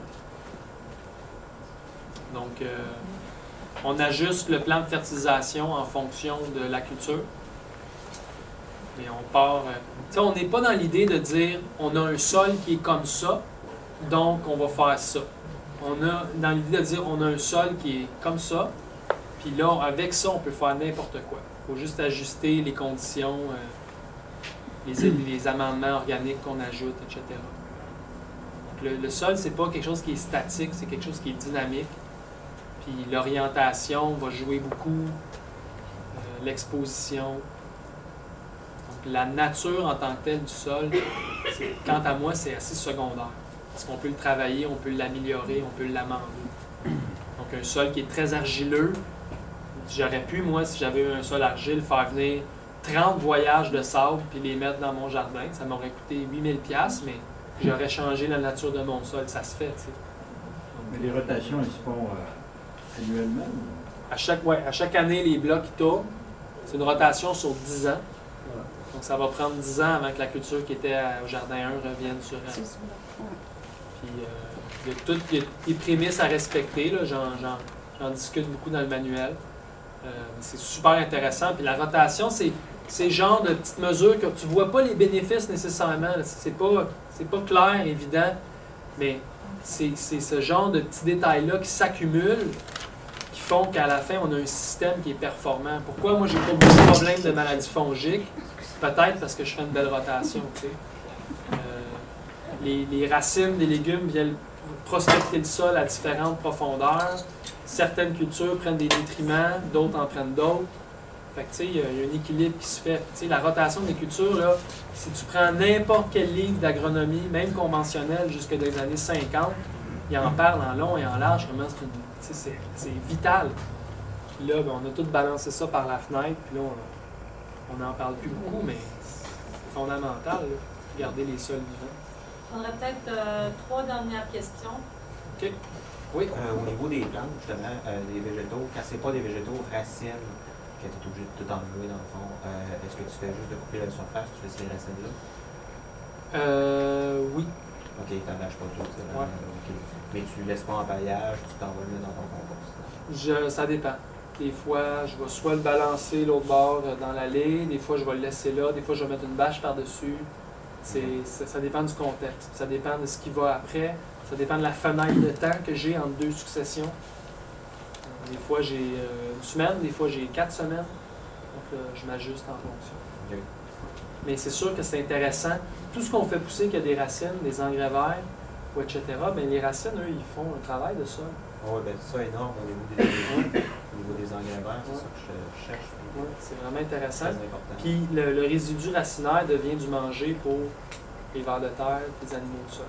Donc, euh, on ajuste le plan de fertilisation en fonction de la culture. Mais on part... euh, tu sais, on n'est pas dans l'idée de dire on a un sol qui est comme ça, donc on va faire ça. On a dans l'idée de dire on a un sol qui est comme ça, Puis là, avec ça, on peut faire n'importe quoi. Il faut juste ajuster les conditions, euh, les, les amendements organiques qu'on ajoute, et cetera. Donc, le, le sol, c'est pas quelque chose qui est statique, c'est quelque chose qui est dynamique. Puis l'orientation va jouer beaucoup, euh, l'exposition. Donc la nature en tant que telle du sol, quant à moi, c'est assez secondaire. Parce qu'on peut le travailler, on peut l'améliorer, on peut l'amender. Donc un sol qui est très argileux, j'aurais pu, moi, si j'avais eu un sol argile, faire venir trente voyages de sable puis les mettre dans mon jardin. Ça m'aurait coûté huit mille dollars, mais j'aurais changé la nature de mon sol. Ça se fait, tu sais. Mais les rotations, elles se font euh, annuellement? Ou... À chaque, ouais, à chaque année, les blocs qui tournent. C'est une rotation sur dix ans. Donc ça va prendre dix ans avant que la culture qui était au jardin un revienne sur elle. Puis euh, il y a toutes il y a des prémices à respecter. Là. J'en, j'en, j'en discute beaucoup dans le manuel. Euh, c'est super intéressant. Puis la rotation, c'est c'est le genre de petites mesures que tu ne vois pas les bénéfices nécessairement. C'est pas, c'est pas clair, évident, mais c'est, c'est ce genre de petits détails-là qui s'accumulent, qui font qu'à la fin, on a un système qui est performant. Pourquoi moi, j'ai pas beaucoup de problèmes de maladies fongiques? Peut-être parce que je fais une belle rotation. Tu sais. euh, les, les racines des légumes viennent prospecter le sol à différentes profondeurs. Certaines cultures prennent des nutriments, d'autres en prennent d'autres. Fait que, tu sais, il y, y a un équilibre qui se fait. Tu sais, la rotation des cultures, là, si tu prends n'importe quel livre d'agronomie, même conventionnel, jusque dans les années cinquante, il en parle en long et en large, comment c'est, une, tu sais, c'est, c'est vital. Puis là, ben, on a tout balancé ça par la fenêtre, puis là, on n'en parle plus beaucoup, mais c'est fondamental, là, garder les sols vivants. On aurait peut-être euh, trois dernières questions. OK. Oui. Euh, au niveau des plantes, justement, euh, des végétaux, quand c'est pas des végétaux racines, que tu es obligé de tout enlever dans le fond, euh, est-ce que tu fais juste de couper la surface, tu fais ces racines-là? Euh, oui. Ok, tu n'enlèves pas tout, ça. Ouais. Okay. Mais tu laisses pas en paillage, tu t'envoies le dans ton compost. Je, ça dépend. Des fois, je vais soit le balancer l'autre bord dans l'allée, des fois, je vais le laisser là, des fois, je vais mettre une bâche par-dessus. C'est, ça, ça dépend du contexte. Ça dépend de ce qui va après. Ça dépend de la fenêtre de temps que j'ai entre deux successions. Des fois, j'ai euh, une semaine, des fois, j'ai quatre semaines. Donc, là, je m'ajuste en fonction. Okay. Mais c'est sûr que c'est intéressant. Tout ce qu'on fait pousser, qu'il y a des racines, des engrais verts, ou et cetera, bien, les racines, eux, ils font un travail de ça. Oui, bien, c'est ça énorme au niveau des, au niveau des engrais verts, c'est ouais. ça que je cherche. Oui, c'est vraiment intéressant. C'est important. Puis le, le résidu racinaire devient du manger pour les vers de terre, les animaux de sol.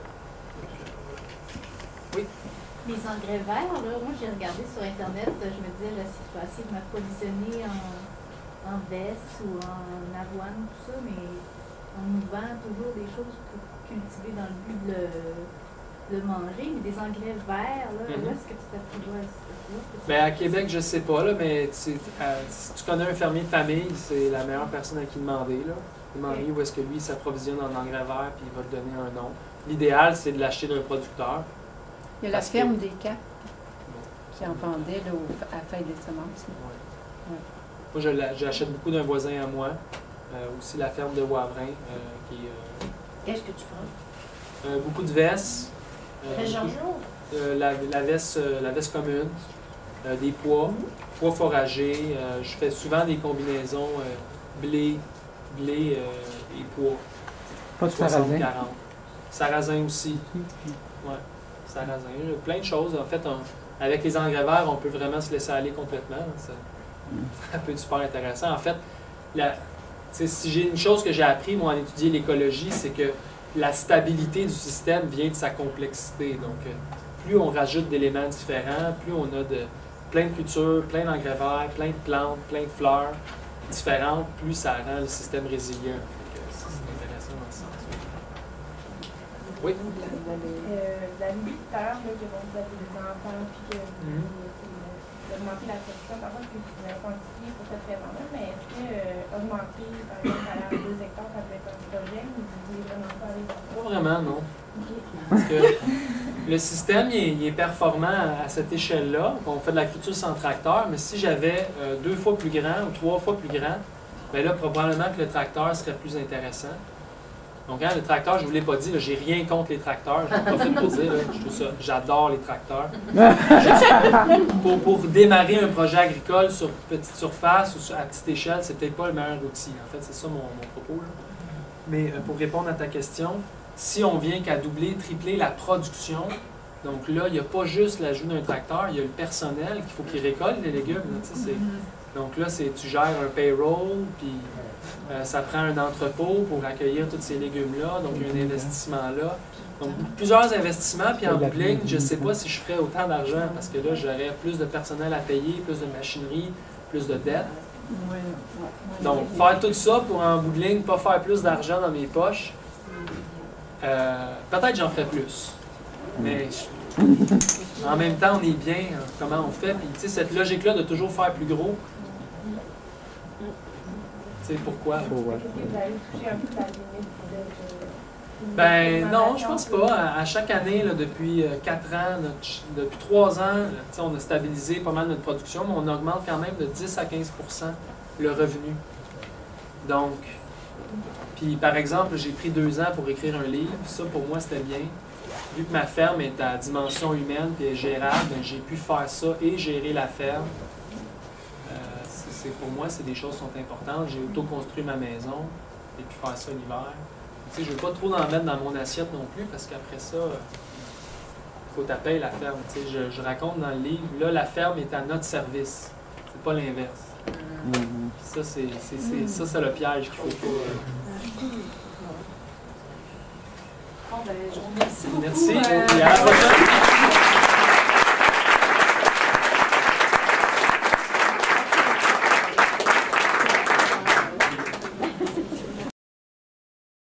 Oui? Les engrais verts, là, moi j'ai regardé sur Internet, je me disais, là, si je peux essayer de m'approvisionner en, en veste ou en avoine, tout ça, mais on nous vend toujours des choses pour cultiver dans le but de le, de le manger, mais des engrais verts, là, mm-hmm. Où est-ce que tu t'approvisionnes? Bien, à Québec, je ne sais pas, là, mais tu, euh, si tu connais un fermier de famille, c'est la meilleure personne à qui demander. Là. Demander okay. Où est-ce que lui s'approvisionne en engrais verts, puis il va te donner un nom. L'idéal, c'est de l'acheter d'un producteur. Il y a la ferme que... des Caps qui en vendait là, au, à la fête des semences. Ouais. Ouais. Moi, je, j'achète beaucoup d'un voisin à moi. Euh, aussi la ferme de Wavrin. Euh, qui, euh, Qu'est-ce que tu prends? Euh, beaucoup de vestes. Euh, euh, la, la, veste, euh, la veste commune. Euh, des pois. Mm-hmm. Pois foragés. Euh, je fais souvent des combinaisons euh, blé, blé euh, et pois. Pas de sarrasin. quarante. Sarrasin aussi. Ouais. Sarrasin, plein de choses. En fait, on, avec les engrais verts, on peut vraiment se laisser aller complètement. Ça, ça peut être super intéressant. En fait, la, si j'ai une chose que j'ai appris, moi, en étudiant l'écologie, c'est que la stabilité du système vient de sa complexité. Donc, plus on rajoute d'éléments différents, plus on a de, plein de cultures, plein d'engrais verts, plein de plantes, plein de fleurs différentes, plus ça rend le système résilient. C'est intéressant dans ce sens. Oui. Euh, vous avez dit tout à l'heure que bon, vous avez des enfants et que vous mm-hmm. augmentez la production. Par contre, que vous avez quantifié pour cette raison-là, mais est-ce que euh, augmenter, par exemple, à deux hectares, ça peut être un projet ou vous voulez vraiment pas aller dans ça? Pas vraiment, non. Okay. Parce que le système il est, il est performant à, à cette échelle-là. On fait de la culture sans tracteur, mais si j'avais euh, deux fois plus grand ou trois fois plus grand, bien là, probablement que le tracteur serait plus intéressant. Donc, hein, le tracteur, je ne vous l'ai pas dit, j'ai rien contre les tracteurs. Je n'ai pas fait pour dire, là, je trouve ça, j'adore les tracteurs. pour, pour démarrer un projet agricole sur petite surface ou sur, à petite échelle, c'est peut-être pas le meilleur outil. En fait, c'est ça mon, mon propos. Là. Mais euh, pour répondre à ta question, si on vient qu'à doubler, tripler la production, donc là, il n'y a pas juste l'ajout d'un tracteur, il y a le personnel qu'il faut qu'il récolte les légumes. Là, c'est, donc là, c'est, tu gères un payroll, puis euh, ça prend un entrepôt pour accueillir tous ces légumes-là, donc il y a un investissement là. Donc plusieurs investissements, puis en bout de ligne, je ne sais pas si je ferais autant d'argent, parce que là, j'aurais plus de personnel à payer, plus de machinerie, plus de dettes. Donc, faire tout ça pour en bout de ligne, pas faire plus d'argent dans mes poches, euh, peut-être j'en ferais plus. Mais je, en même temps, on est bien, hein, comment on fait. Puis, tu sais, cette logique-là de toujours faire plus gros, tu sais, pourquoi? Ben non, je pense pas. À, à chaque année, là, depuis quatre ans, notre, depuis trois ans, là, on a stabilisé pas mal notre production, mais on augmente quand même de dix à quinze pour cent le revenu. Donc, puis par exemple, j'ai pris deux ans pour écrire un livre. Ça, pour moi, c'était bien. Vu que ma ferme est à dimension humaine et est gérable, ben, j'ai pu faire ça et gérer la ferme. Euh, c'est, pour moi, c'est des choses qui sont importantes. J'ai auto-construit ma maison et puis faire ça l'hiver. Tu sais, je ne veux pas trop en mettre dans mon assiette non plus parce qu'après ça, il faut taper la ferme. Tu sais, je, je raconte dans le livre, là, la ferme est à notre service. C'est pas l'inverse. Mm-hmm. Ça, c'est, c'est, c'est, ça, c'est le piège qu'il faut pas. Euh... Bon, ben, je vous remercie beaucoup. Merci. Euh... Et à la prochaine.